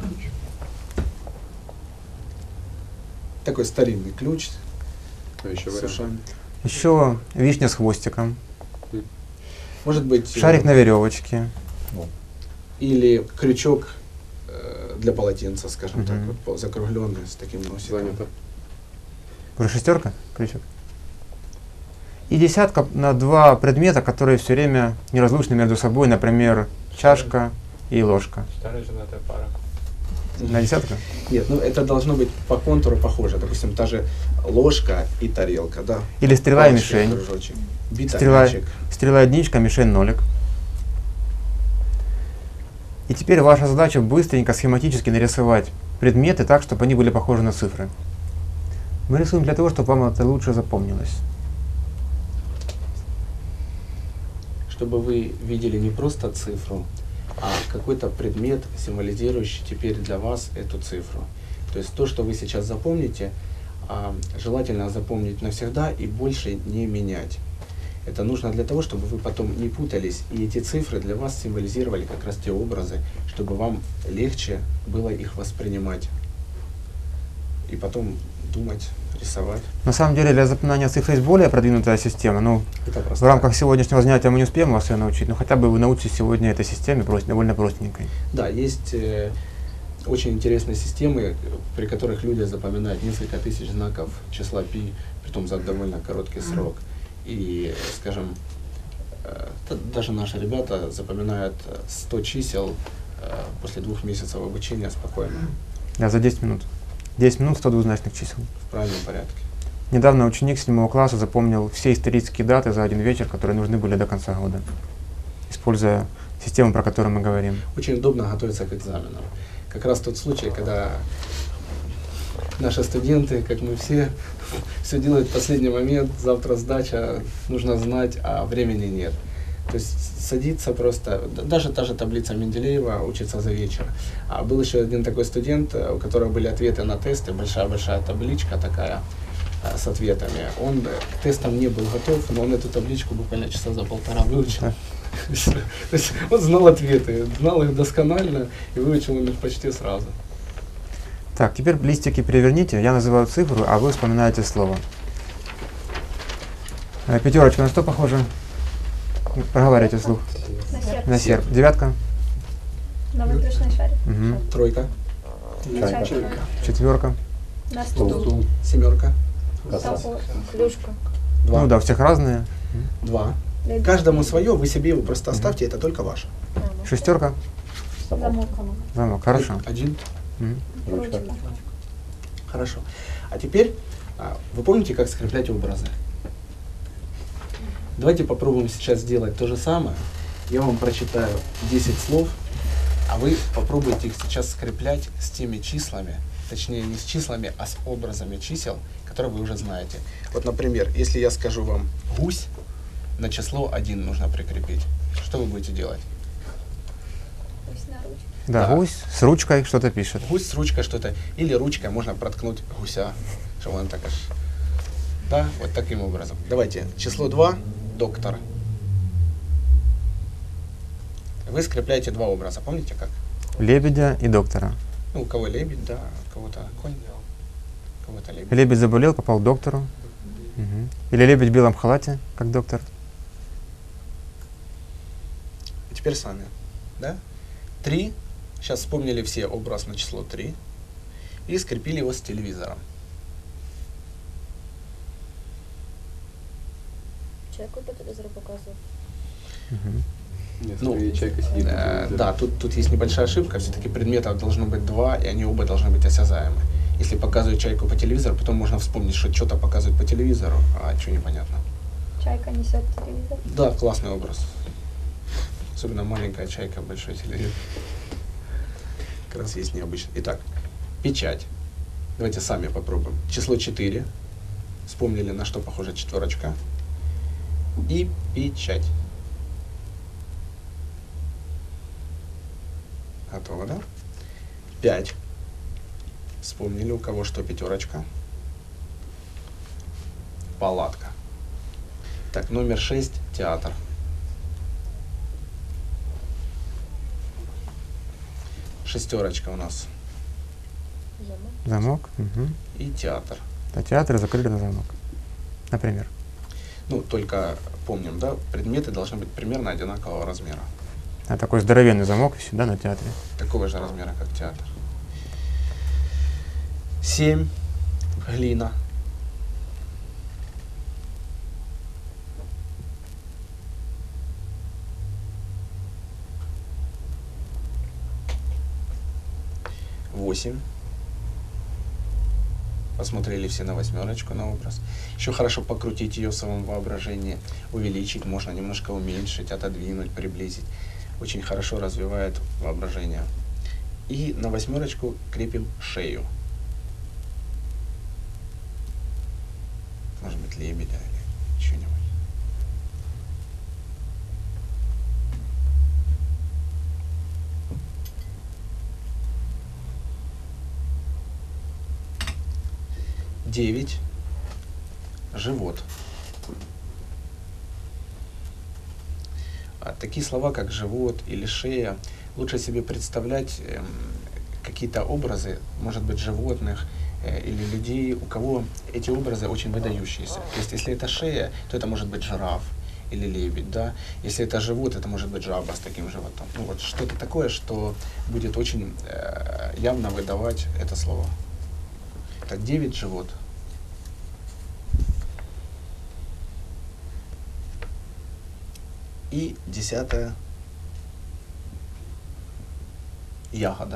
Такой старинный ключ А еще с вариант. ушами. еще вишня с хвостиком, Может быть, шарик на веревочке, или крючок для полотенца, скажем Мгм. так, вот, закругленный с таким носиком. Занято. уже шестерка, крючок. И десятка на два предмета, которые все время неразлучны между собой, например, чашка и ложка. Старая женатая пара. На десятку? Нет, ну это должно быть по контуру похоже. Допустим, та же ложка и тарелка, да. Или стрела и Палочка мишень. кружочек. Бита, Стрела, мячик. стрела единичка, мишень нолик. И теперь ваша задача быстренько схематически нарисовать предметы так, чтобы они были похожи на цифры. Мы рисуем для того, чтобы вам это лучше запомнилось. Чтобы вы видели не просто цифру, а какой-то предмет, символизирующий теперь для вас эту цифру. То есть то, что вы сейчас запомните, желательно запомнить навсегда и больше не менять. Это нужно для того, чтобы вы потом не путались, и эти цифры для вас символизировали как раз те образы, чтобы вам легче было их воспринимать. И потом думать, рисовать. На самом деле для запоминания цифр есть более продвинутая система. Ну, Это в просто. рамках сегодняшнего занятия мы не успеем вас ее научить, но хотя бы вы научитесь сегодня этой системе довольно простенькой. Да, есть очень интересные системы, при которых люди запоминают несколько тысяч знаков числа π, притом за довольно короткий срок. И, скажем, даже наши ребята запоминают 100 чисел после 2 месяцев обучения спокойно, Да, за 10 минут. 10 минут 100 двузначных чисел. в правильном порядке. Недавно ученик 7 класса запомнил все исторические даты за один вечер, которые нужны были до конца года, используя систему, про которую мы говорим. Очень удобно готовиться к экзаменам. Как раз тот случай, когда наши студенты, как мы все делают в последний момент, завтра сдача, нужно знать, а времени нет. То есть садиться просто, даже та же таблица Менделеева учится за вечер. А был еще один такой студент, у которого были ответы на тесты, большая-большая табличка такая с ответами. Он к тестам не был готов, но он эту табличку буквально часа за полтора выучил. То есть он знал ответы, знал их досконально и выучил их почти сразу. Так, теперь листики переверните, я называю цифру, а вы вспоминаете слово. Пятерочка на что похожа? Проговаривайте вслух. На серп. На серп. Девятка. На воздушный шарик. Угу. Тройка, На чайку. Четверка. На стул. семерка, Топор. Клюшка. два. Ну да, у всех разные. 2. Каждому свое, вы себе его просто оставьте, это только ваше. Шестерка. Замок. Замок. Хорошо. 1. Мгм. Ручка. Хорошо. А теперь, вы помните, как скреплять образы? Давайте попробуем сейчас сделать то же самое. Я вам прочитаю 10 слов, а вы попробуйте их сейчас скреплять с теми числами, точнее не с числами, а с образами чисел, которые вы уже знаете. Вот, например, если я скажу вам «гусь», на число 1 нужно прикрепить. Что вы будете делать? Пусть на ручке. Да, Да. гусь с ручкой что-то пишет. Гусь с ручкой что-то, или ручкой можно проткнуть гуся, чтобы он так аж... Да, вот таким образом. Давайте, число 2, доктор. Вы скрепляете два образа, помните как? Лебедя и доктора. Ну, у кого лебедь, да, у кого-то конь, у кого-то лебедь. Лебедь заболел, попал к доктору. Мгм. Или лебедь в белом халате, как доктор. И теперь сами, да? 3, сейчас вспомнили все образ на число 3, и скрепили его с телевизором. Чайку по телевизору показывают. Мгм. Нет, Ну, скорее чайка сидит на телевизоре. Да, тут есть небольшая ошибка, все-таки предметов должно быть 2, и они оба должны быть осязаемы. Если показывают чайку по телевизору, потом можно вспомнить, что что-то показывают по телевизору, а что непонятно. Чайка несет телевизор. Да, классный образ. Особенно маленькая чайка, большой телевизор. Как раз есть необычно. Итак, печать. Давайте сами попробуем. Число 4. Вспомнили, на что похожа четверочка. И печать. Готово, да? 5. Вспомнили, у кого что пятерочка. Палатка. Так, номер 6. Театр. Шестерочка у нас. Замок. Угу. И театр. А театр закрыли на замок. Например. Ну, только помним, да, предметы должны быть примерно одинакового размера. А такой здоровенный замок всегда на театре. Такого же размера, как театр. 7. Глина. Восемь. Посмотрели все на восьмерочку, на образ. Еще хорошо покрутить ее в своем воображении, увеличить, можно немножко уменьшить, отодвинуть, приблизить. Очень хорошо развивает воображение. И на восьмерочку крепим шею. Может быть, лебедя или что-нибудь. Девять. Живот. Такие слова, как живот или шея, лучше себе представлять какие-то образы, может быть, животных или людей, у кого эти образы очень выдающиеся. То есть, если это шея, то это может быть жираф или лебедь, да. Если это живот, это может быть жаба с таким животом. Ну вот что-то такое, что будет очень явно выдавать это слово. Так, 9 живот. И 10 ягода.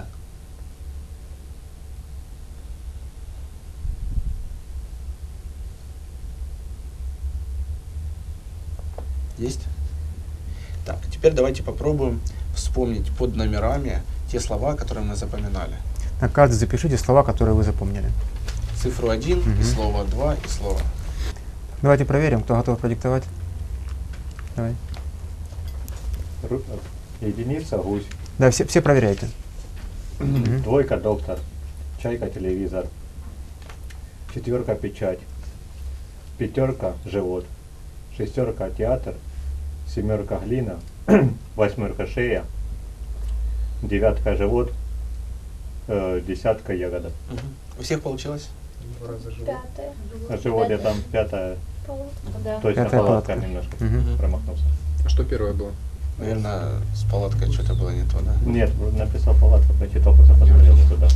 Есть? Так, теперь давайте попробуем вспомнить под номерами те слова, которые мы запоминали. На каждый запишите слова, которые вы запомнили. Цифру 1, и слово 2, и слово. Давайте проверим, кто готов продиктовать. Давай. Единица гусь. Да, все проверяйте. Двойка доктор. Чайка телевизор. Четверка печать. Пятерка живот. Шестерка театр. Семерка глина. Восьмерка шея. Девятка живот. Десятка ягода. У всех получилось? Пятая. На животе там пятая. Да. Точно Пятая палатка палатка. немножко Мгм. промахнулся. А что первое было? Наверное, с палаткой что-то было не то, да? Нет, написал палатка, прочитал, просто посмотрел туда.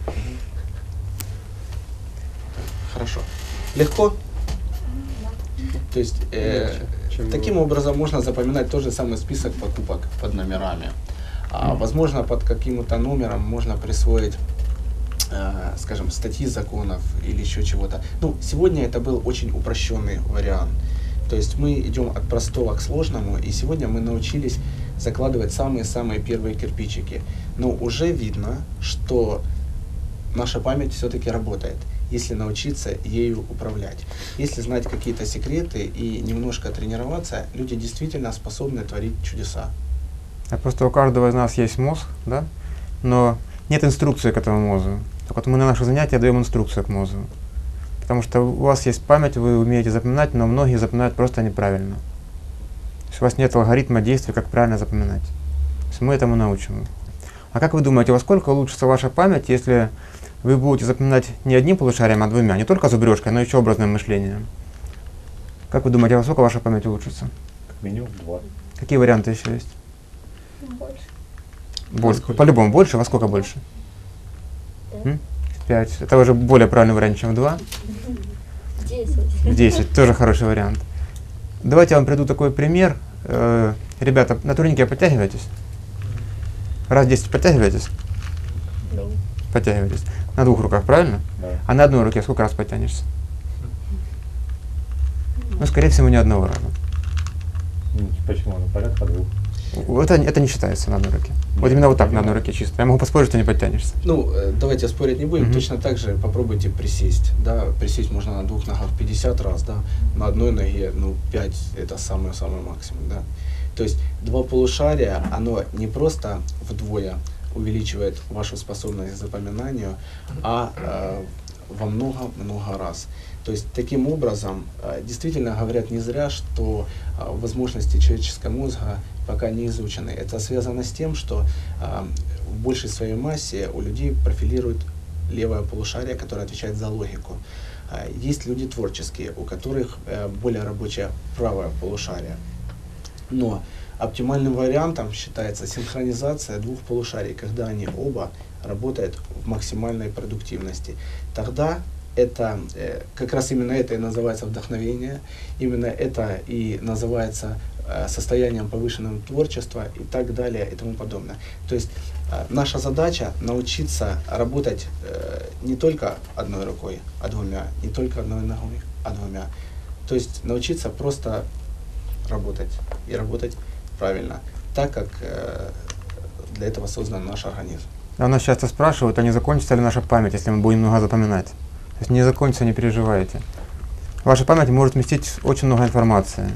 Хорошо. Легко? То есть, чем таким было. образом можно запоминать тот же самый список покупок под номерами. Возможно, под каким-то номером можно присвоить, скажем, статьи законов или еще чего-то. Ну, сегодня это был очень упрощенный вариант. То есть мы идем от простого к сложному, и сегодня мы научились закладывать самые-самые первые кирпичики. Но уже видно, что наша память все-таки работает, если научиться ею управлять. Если знать какие-то секреты и немножко тренироваться, люди действительно способны творить чудеса. А просто у каждого из нас есть мозг, да? Но нет инструкции к этому мозгу. Так вот мы на наших занятиях даем инструкцию к мозгу. Потому что у вас есть память, вы умеете запоминать, но многие запоминают просто неправильно. То есть у вас нет алгоритма действий, как правильно запоминать. То есть мы этому научим. А как вы думаете, во сколько улучшится ваша память, если вы будете запоминать не одним полушарием, а двумя? Не только зубрежкой, но еще образным мышлением. Как вы думаете, во сколько ваша память улучшится? Как минимум 2. Какие варианты еще есть? Больше. Больше. По-любому больше. Во сколько больше? 5. Это уже более правильный вариант, чем в 2. 10. 10. Тоже хороший вариант. Давайте я вам приду такой пример. Ребята, на турнике подтягивайтесь. Раз 10 подтягивайтесь. Подтягивайтесь. На 2 руках, правильно? Да. А на одной руке сколько раз подтянешься? Ну, скорее всего, не одного раза. Почему? Ну, порядка 2. Это не считается на одной руке. Вот именно вот так на одной руке чисто. Я могу поспорить, что не подтянешься. Ну, давайте спорить не будем. Мгм. Точно так же попробуйте присесть. Да, присесть можно на 2 ногах 50 раз, да. На одной ноге, 5 это самый максимум, да. То есть 2 полушария, оно не просто вдвое увеличивает вашу способность к запоминанию, а во много-много раз. То есть таким образом, действительно говорят не зря, что возможности человеческого мозга пока не изучены. Это связано с тем, что в большей своей массе у людей профилирует левое полушарие, которое отвечает за логику. Есть люди творческие, у которых более рабочее правое полушарие. Но оптимальным вариантом считается синхронизация 2 полушарий, когда они оба работают в максимальной продуктивности. Тогда это, как раз именно это и называется вдохновение, именно это и называется состоянием повышенного творчества и так далее и тому подобное. То есть наша задача научиться работать не только одной рукой, а 2, не только одной ногой, а 2. То есть научиться просто работать и работать правильно, так как для этого создан наш организм. А нас часто спрашивают, а не закончится ли наша память, если мы будем много запоминать. То есть не закончится, не переживайте. Ваша память может вместить очень много информации.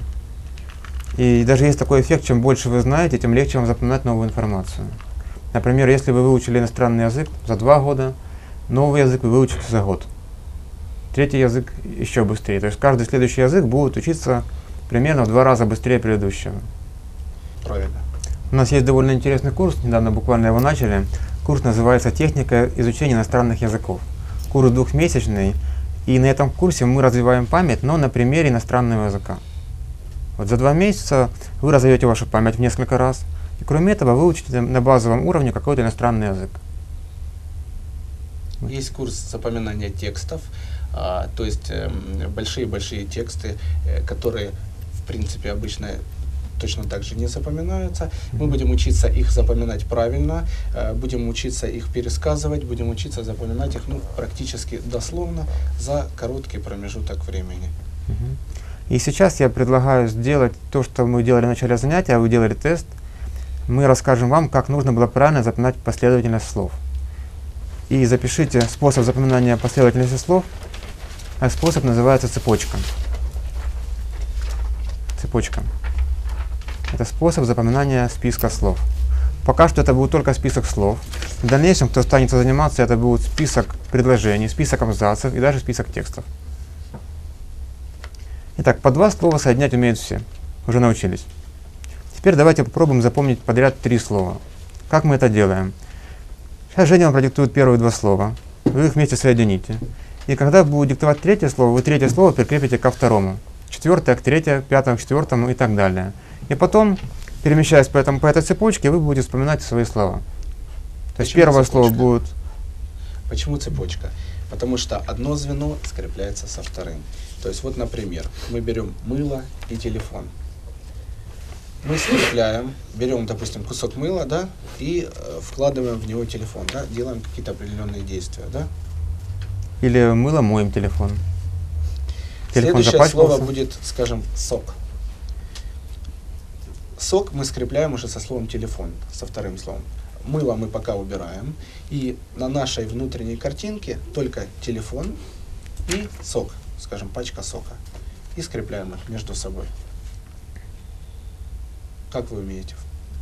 И даже есть такой эффект, чем больше вы знаете, тем легче вам запоминать новую информацию. Например, если вы выучили иностранный язык за 2 года, новый язык вы выучите за год. 3-й язык еще быстрее. То есть каждый следующий язык будет учиться примерно в 2 раза быстрее предыдущего. Правильно. У нас есть довольно интересный курс, недавно буквально его начали. Курс называется «Техника изучения иностранных языков». Курс 2-месячный, и на этом курсе мы развиваем память, но на примере иностранного языка. Вот за 2 месяца вы разовьете вашу память в несколько раз, и кроме этого вы учите на базовом уровне какой-то иностранный язык. Есть курс запоминания текстов, то есть большие-большие тексты, которые в принципе обычно точно так же не запоминаются. Мы будем учиться их запоминать правильно, будем учиться их пересказывать, будем учиться запоминать их практически дословно за короткий промежуток времени. И сейчас я предлагаю сделать то, что мы делали в начале занятия, а вы делали тест. Мы расскажем вам, как нужно было правильно запоминать последовательность слов. И запишите способ запоминания последовательности слов. А способ называется цепочка. Цепочка. Это способ запоминания списка слов. Пока что это будет только список слов. В дальнейшем, кто станет заниматься, это будет список предложений, список абзацев и даже список текстов. Итак, по 2 слова соединять умеют все. Уже научились. Теперь давайте попробуем запомнить подряд 3 слова. Как мы это делаем? Сейчас Женя вам продиктует первые 2 слова. Вы их вместе соедините. И когда будет диктовать 3-е слово, вы 3-е слово прикрепите ко 2-му. 4-е к 3-е, 5-е к 4-му и так далее. И потом, перемещаясь по этой цепочке, вы будете вспоминать свои слова. То есть первое слово будет... Почему цепочка? Потому что одно звено скрепляется со вторым. То есть вот, например, мы берем мыло и телефон. Мы скрепляем, берем, допустим, кусок мыла, да, и вкладываем в него телефон, да, делаем какие-то определенные действия, да. Или мыло моем телефон. Телефон Следующее запачкался. слово будет, скажем, сок. Сок мы скрепляем уже со словом телефон, со вторым словом. Мыло мы пока убираем. И на нашей внутренней картинке только телефон и сок, скажем, пачка сока. И скрепляем их между собой. Как вы умеете?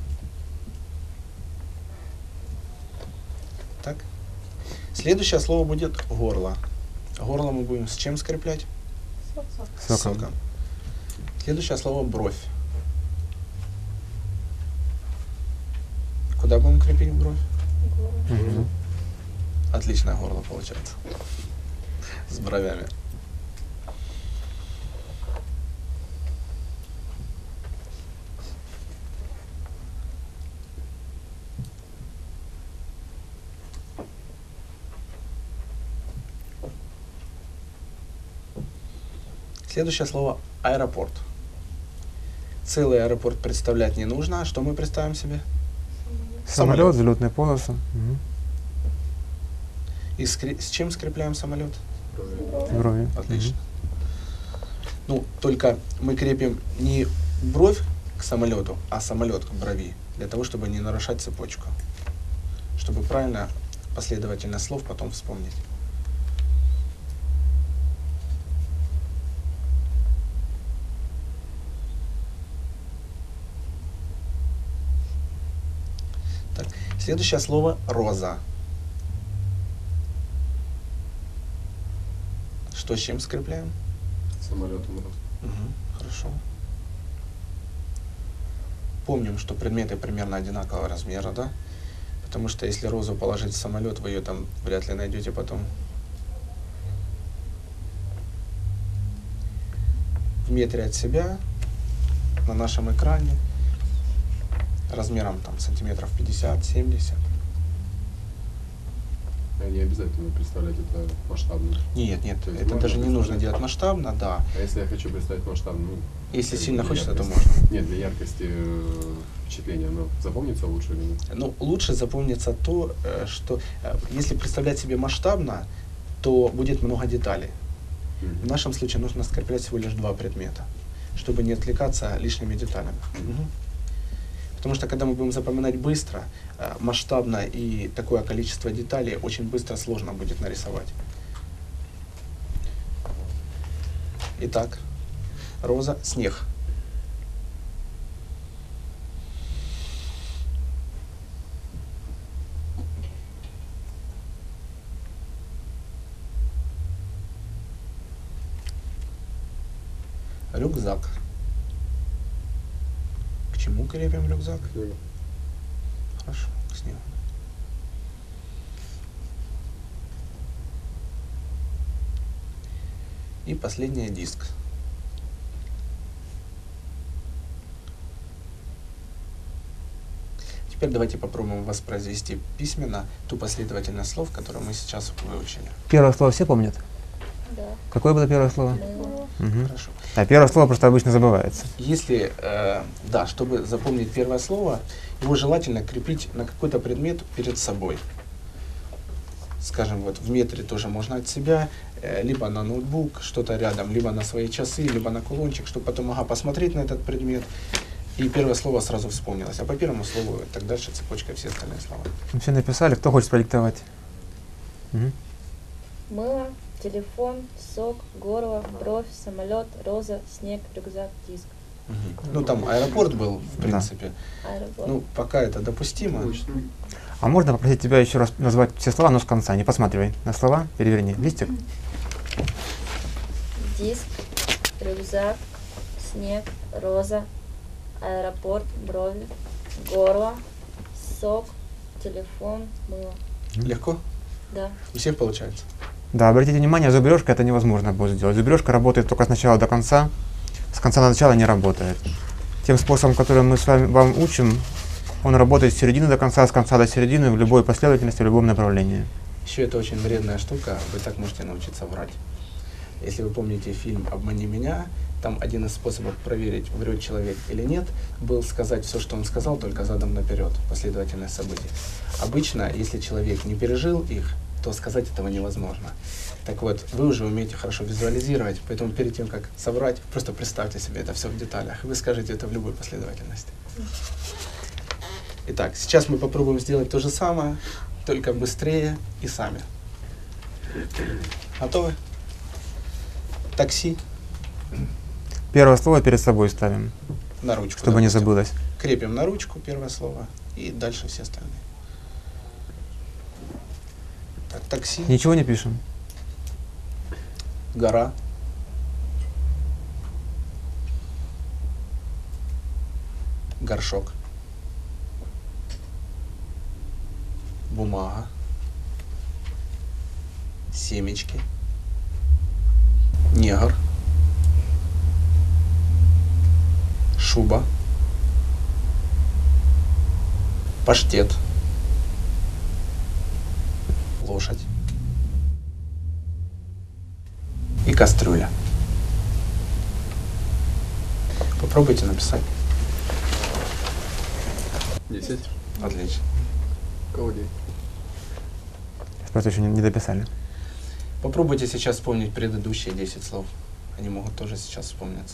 Так. Следующее слово будет горло. Горло мы будем с чем скреплять? С соком. Следующее слово бровь. Куда будем крепить бровь? Отличное горло получается. С бровями. Следующее слово аэропорт. Целый аэропорт представлять не нужно. А что мы представим себе? Самолет, взлетные полосы. И с чем скрепляем самолет? Брови. Отлично. Ну, только мы крепим не бровь к самолету, а самолет к брови, для того, чтобы не нарушать цепочку. Чтобы правильно последовательность слов потом вспомнить. Так, следующее слово роза. Что с чем скрепляем? Самолетом. Хорошо. Помним, что предметы примерно одинакового размера, да? Потому что если розу положить в самолет, вы ее там вряд ли найдете потом. В метре от себя на нашем экране размером там сантиметров 50-70. Не обязательно представлять это масштабно. Нет, То есть это можно даже не нужно представлять делать масштабно, да. А если я хочу представить масштабно? Ну, Если как бы сильно для хочется, то яркости. можно. Нет, для яркости впечатления, оно запомнится лучше или нет? Ну, лучше запомнится то, что если представлять себе масштабно, то будет много деталей. В нашем случае нужно скреплять всего лишь 2 предмета, чтобы не отвлекаться лишними деталями. Потому что когда мы будем запоминать быстро, масштабно и такое количество деталей очень быстро сложно будет нарисовать. Итак, роза, снег. Рюкзак. К чему крепим рюкзак? Хорошо, к снегу. И последний диск. Теперь давайте попробуем воспроизвести письменно ту последовательность слов, которую мы сейчас выучили. Первое слово все помнят? Да. Какое было первое слово? Мыло. Хорошо. А первое слово просто обычно забывается. Если, да, чтобы запомнить первое слово, его желательно крепить на какой-то предмет перед собой. Скажем, вот в метре тоже можно от себя, либо на ноутбук, что-то рядом, либо на свои часы, либо на кулончик, чтобы потом посмотреть на этот предмет, и первое слово сразу вспомнилось. А по первому слову, так дальше цепочкой все остальные слова. Все написали, кто хочет продиктовать? Мыло, телефон, сок, горло, бровь, самолет, роза, снег, рюкзак, диск. Ну, там аэропорт был, в принципе. Аэропорт. Ну, пока это допустимо. А можно попросить тебя еще раз назвать все слова, но с конца? Не посматривай на слова, переверни листик. Диск, рюкзак, снег, роза, аэропорт, брови, горло, сок, телефон, мыло. Легко? Да. У всех получается? Да, обратите внимание, зубрежка это невозможно будет сделать. Зубрежка работает только с начала до конца, с конца на начало не работает. Тем способом, который мы с вами вам учим, он работает с середины до конца, с конца до середины, в любой последовательности, в любом направлении. Еще это очень вредная штука, вы так можете научиться врать. Если вы помните фильм «Обмани меня», там один из способов проверить, врет человек или нет, был сказать все, что он сказал, только задом наперед, последовательность событий. Обычно, если человек не пережил их, то сказать этого невозможно. Так вот, вы уже умеете хорошо визуализировать, поэтому перед тем, как соврать, просто представьте себе это все в деталях, и вы скажете это в любой последовательности. Итак, сейчас мы попробуем сделать то же самое, только быстрее и сами. Готовы? Такси. Первое слово перед собой ставим, На ручку. чтобы не допустим. забылось. Крепим на ручку первое слово и дальше все остальные. Так, такси. Ничего не пишем. Гора. Горшок. Бумага. Семечки. Негр. Шуба. Паштет. Лошадь. И кастрюля. Попробуйте написать. 10. Отлично. Колодей. Просто еще не дописали. Попробуйте сейчас вспомнить предыдущие 10 слов. Они могут тоже сейчас вспомниться.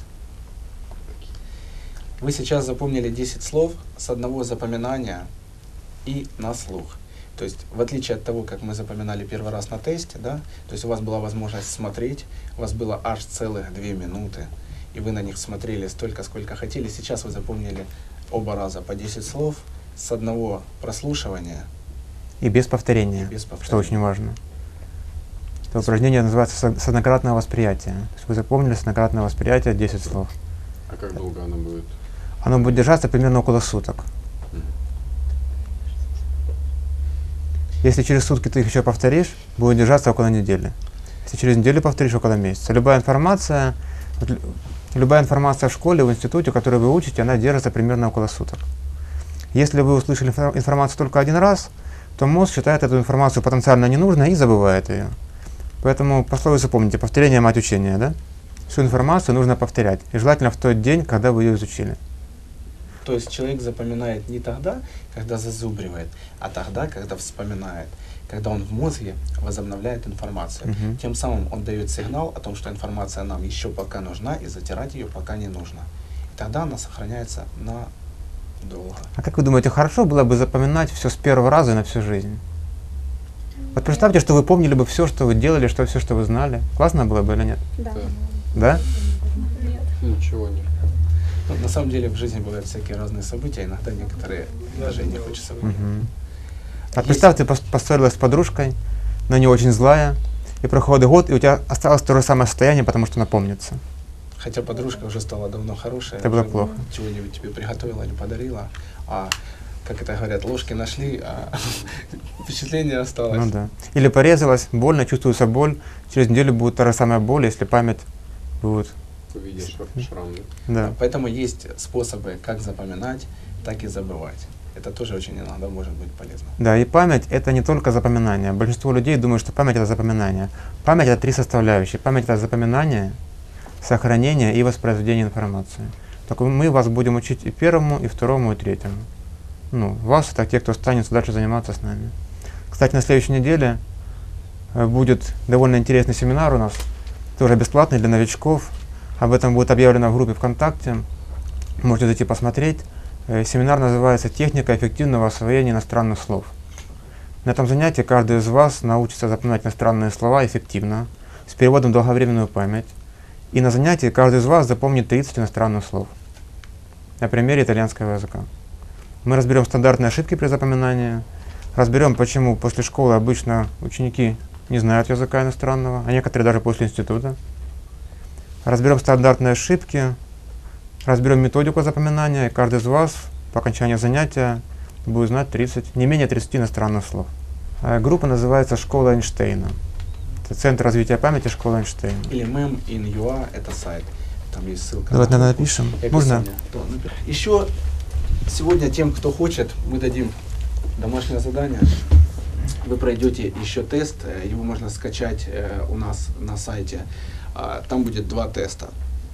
Вы сейчас запомнили 10 слов с одного запоминания и на слух. То есть, в отличие от того, как мы запоминали первый раз на тесте, да, то есть у вас была возможность смотреть, у вас было аж целых 2 минуты, и вы на них смотрели столько, сколько хотели. Сейчас вы запомнили оба раза по 10 слов с одного прослушивания. И без повторения, что очень важно. Это упражнение называется с однократное восприятие. То есть вы запомнили с однократное восприятие 10 слов. А как долго оно будет? Оно будет держаться примерно около суток. Если через сутки ты их еще повторишь, будет держаться около недели. Если через неделю повторишь, около месяца. Любая информация в школе, в институте, которую вы учите, она держится примерно около суток. Если вы услышали информацию только один раз, то мозг считает эту информацию потенциально ненужной и забывает ее. Поэтому пословицу помните: повторение – мать учения, да? Всю информацию нужно повторять. И желательно в тот день, когда вы ее изучили. То есть человек запоминает не тогда, когда зазубривает, а тогда, когда вспоминает, когда он в мозге возобновляет информацию. Тем самым он дает сигнал о том, что информация нам еще пока нужна, и затирать ее пока не нужно. И тогда она сохраняется надолго. А как вы думаете, хорошо было бы запоминать все с первого раза и на всю жизнь? Вот представьте, что вы помнили бы все, что вы делали, все, что вы знали. Классно было бы или нет? Да. Да? Нет. Ничего нет. Ну, на самом деле в жизни бывают всякие разные события, иногда некоторые даже и не хочется вспомнить. А представьте, ты поссорилась с подружкой, но не очень злая, и проходит год, и у тебя осталось то же самое состояние, потому что напомнится. Хотя подружка уже стала давно хорошая, это было плохо. Чего-нибудь тебе приготовила или подарила, а, как это говорят, ложки нашли, а впечатление осталось. Ну да. Или порезалась, больно, чувствуется боль, через неделю будет та же самая боль, если память будет. Увидишь шрам. Да. Поэтому есть способы как запоминать, так и забывать. Это тоже очень иногда может быть полезно. Да, и память — это не только запоминание. Большинство людей думают, что память — это запоминание. Память — это 3 составляющие. Память — это запоминание, сохранение и воспроизведение информации. Так мы вас будем учить и первому, и второму, и третьему. Ну, вас — это те, кто останется дальше заниматься с нами. Кстати, на следующей неделе будет довольно интересный семинар у нас, тоже бесплатный для новичков. Об этом будет объявлено в группе ВКонтакте. Можете зайти посмотреть. Семинар называется «Техника эффективного освоения иностранных слов». На этом занятии каждый из вас научится запоминать иностранные слова эффективно, с переводом в долговременную память. И на занятии каждый из вас запомнит 30 иностранных слов на примере итальянского языка. Мы разберем стандартные ошибки при запоминании, разберем, почему после школы обычно ученики не знают языка иностранного, а некоторые даже после института. Разберем стандартные ошибки, разберем методику запоминания, и каждый из вас по окончании занятия будет знать не менее 30 иностранных слов. Группа называется «Школа Эйнштейна». Это Центр развития памяти «Школа Эйнштейна». Или mem.in.ua — это сайт. Там есть ссылка. Давайте, наверное, напишем. Можно? Еще сегодня тем, кто хочет, мы дадим домашнее задание. Вы пройдете еще тест, его можно скачать у нас на сайте. Там будет 2 теста.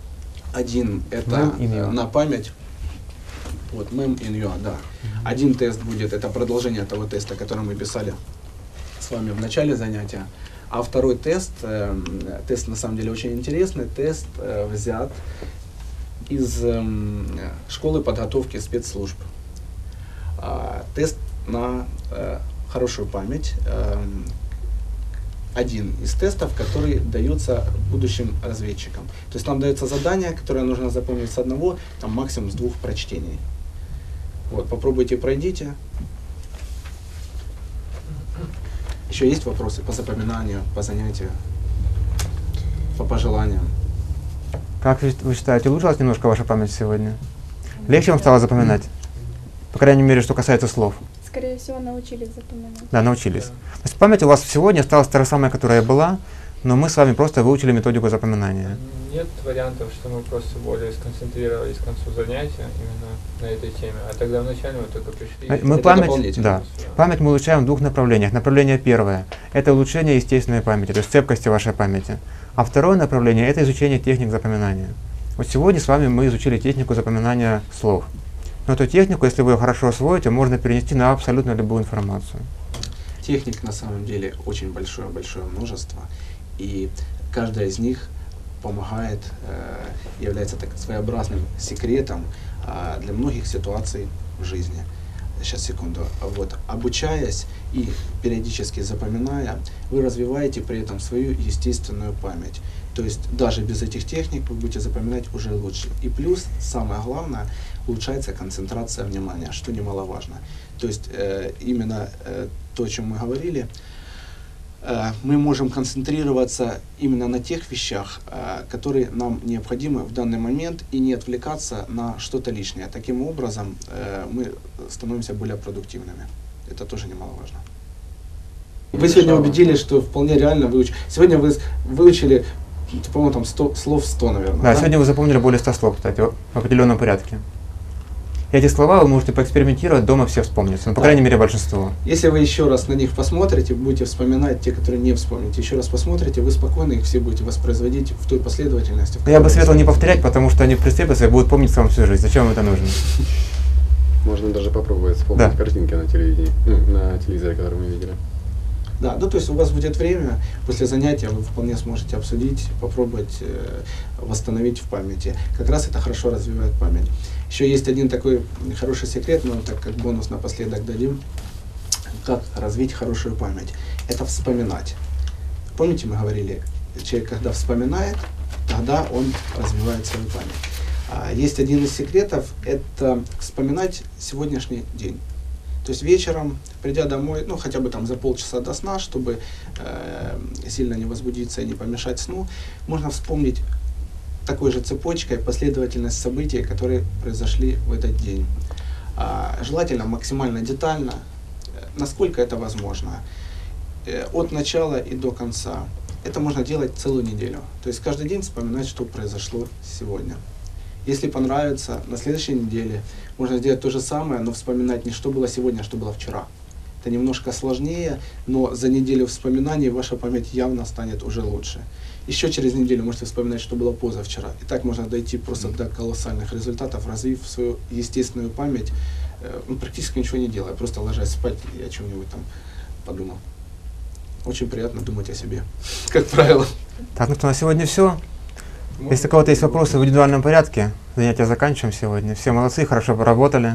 Один это на память. Вот, mem.in.ua, да. Один тест будет, это продолжение того теста, который мы писали с вами в начале занятия. А второй тест, тест на самом деле очень интересный, тест взят из школы подготовки спецслужб. Тест на хорошую память. Один из тестов, который дается будущим разведчикам. То есть там дается задание, которое нужно запомнить с одного, там максимум с 2 прочтений. Вот, попробуйте, пройдите. Еще есть вопросы по запоминанию, по занятию, по пожеланиям? Как вы считаете, улучшилась немножко ваша память сегодня? Легче вам стало запоминать? По крайней мере, что касается слов. Скорее всего, научились запоминать. Да, научились. То есть память у вас сегодня осталась та же самая, которая была, но мы с вами просто выучили методику запоминания. Нет вариантов, что мы просто более сконцентрировались к концу занятия именно на этой теме, а тогда вначале мы только пришли. Мы память мы улучшаем в 2 направлениях. Направление первое — это улучшение естественной памяти, то есть цепкости вашей памяти. А второе направление — это изучение техник запоминания. Вот сегодня с вами мы изучили технику запоминания слов. Но эту технику, если вы ее хорошо освоите, можно перенести на абсолютно любую информацию. Техник на самом деле очень большое множество, и каждая из них помогает, является так своеобразным секретом для многих ситуаций в жизни. Сейчас, секунду. Вот, обучаясь и периодически запоминая, вы развиваете при этом свою естественную память. То есть даже без этих техник вы будете запоминать уже лучше. И плюс, самое главное, улучшается концентрация внимания, что немаловажно. То есть именно то, о чем мы говорили, мы можем концентрироваться именно на тех вещах, которые нам необходимы в данный момент, и не отвлекаться на что-то лишнее. Таким образом, мы становимся более продуктивными. Это тоже немаловажно. Вы сегодня убедились, что вполне реально выучить. Сегодня вы выучили, по-моему, там слов 100, наверное. Да, сегодня вы запомнили более 100 слов, кстати, в определенном порядке. Эти слова вы можете поэкспериментировать, дома все вспомнятся, ну, по крайней мере, большинство. Если вы еще раз на них посмотрите, будете вспоминать те, которые не вспомните, еще раз посмотрите, вы спокойно их все будете воспроизводить в той последовательности. Я бы советовал не повторять, потому что они прицепятся и будут помнить вам всю жизнь. Зачем вам это нужно? Можно даже попробовать вспомнить картинки на телевидении, на телевизоре, который мы видели. Да, ну то есть у вас будет время, после занятия вы вполне сможете обсудить, попробовать восстановить в памяти. Как раз это хорошо развивает память. Еще есть один такой хороший секрет, мы так как бонус напоследок дадим, как развить хорошую память. Это вспоминать. Помните, мы говорили, человек, когда вспоминает, тогда он развивает свою память. Есть один из секретов, это вспоминать сегодняшний день. То есть вечером, придя домой, ну хотя бы там за полчаса до сна, чтобы сильно не возбудиться и не помешать сну, можно вспомнить такой же цепочкой последовательность событий, которые произошли в этот день. Желательно максимально детально, насколько это возможно, от начала и до конца. Это можно делать целую неделю. То есть каждый день вспоминать, что произошло сегодня. Если понравится, на следующей неделе можно сделать то же самое, но вспоминать не что было сегодня, а что было вчера. Это немножко сложнее, но за неделю вспоминаний ваша память явно станет уже лучше. Еще через неделю можете вспоминать, что было позавчера. И так можно дойти просто до колоссальных результатов, развив свою естественную память, практически ничего не делая, просто ложась спать и о чем-нибудь там подумал. Очень приятно думать о себе, как правило. Так, ну что, на сегодня все. Если у кого-то есть вопросы в индивидуальном порядке, занятия заканчиваем сегодня. Все молодцы, хорошо поработали.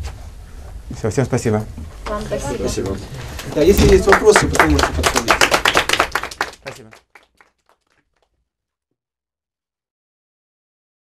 Все, всем спасибо. Вам спасибо. Спасибо. Да, если есть вопросы, потом можете подходить. Спасибо.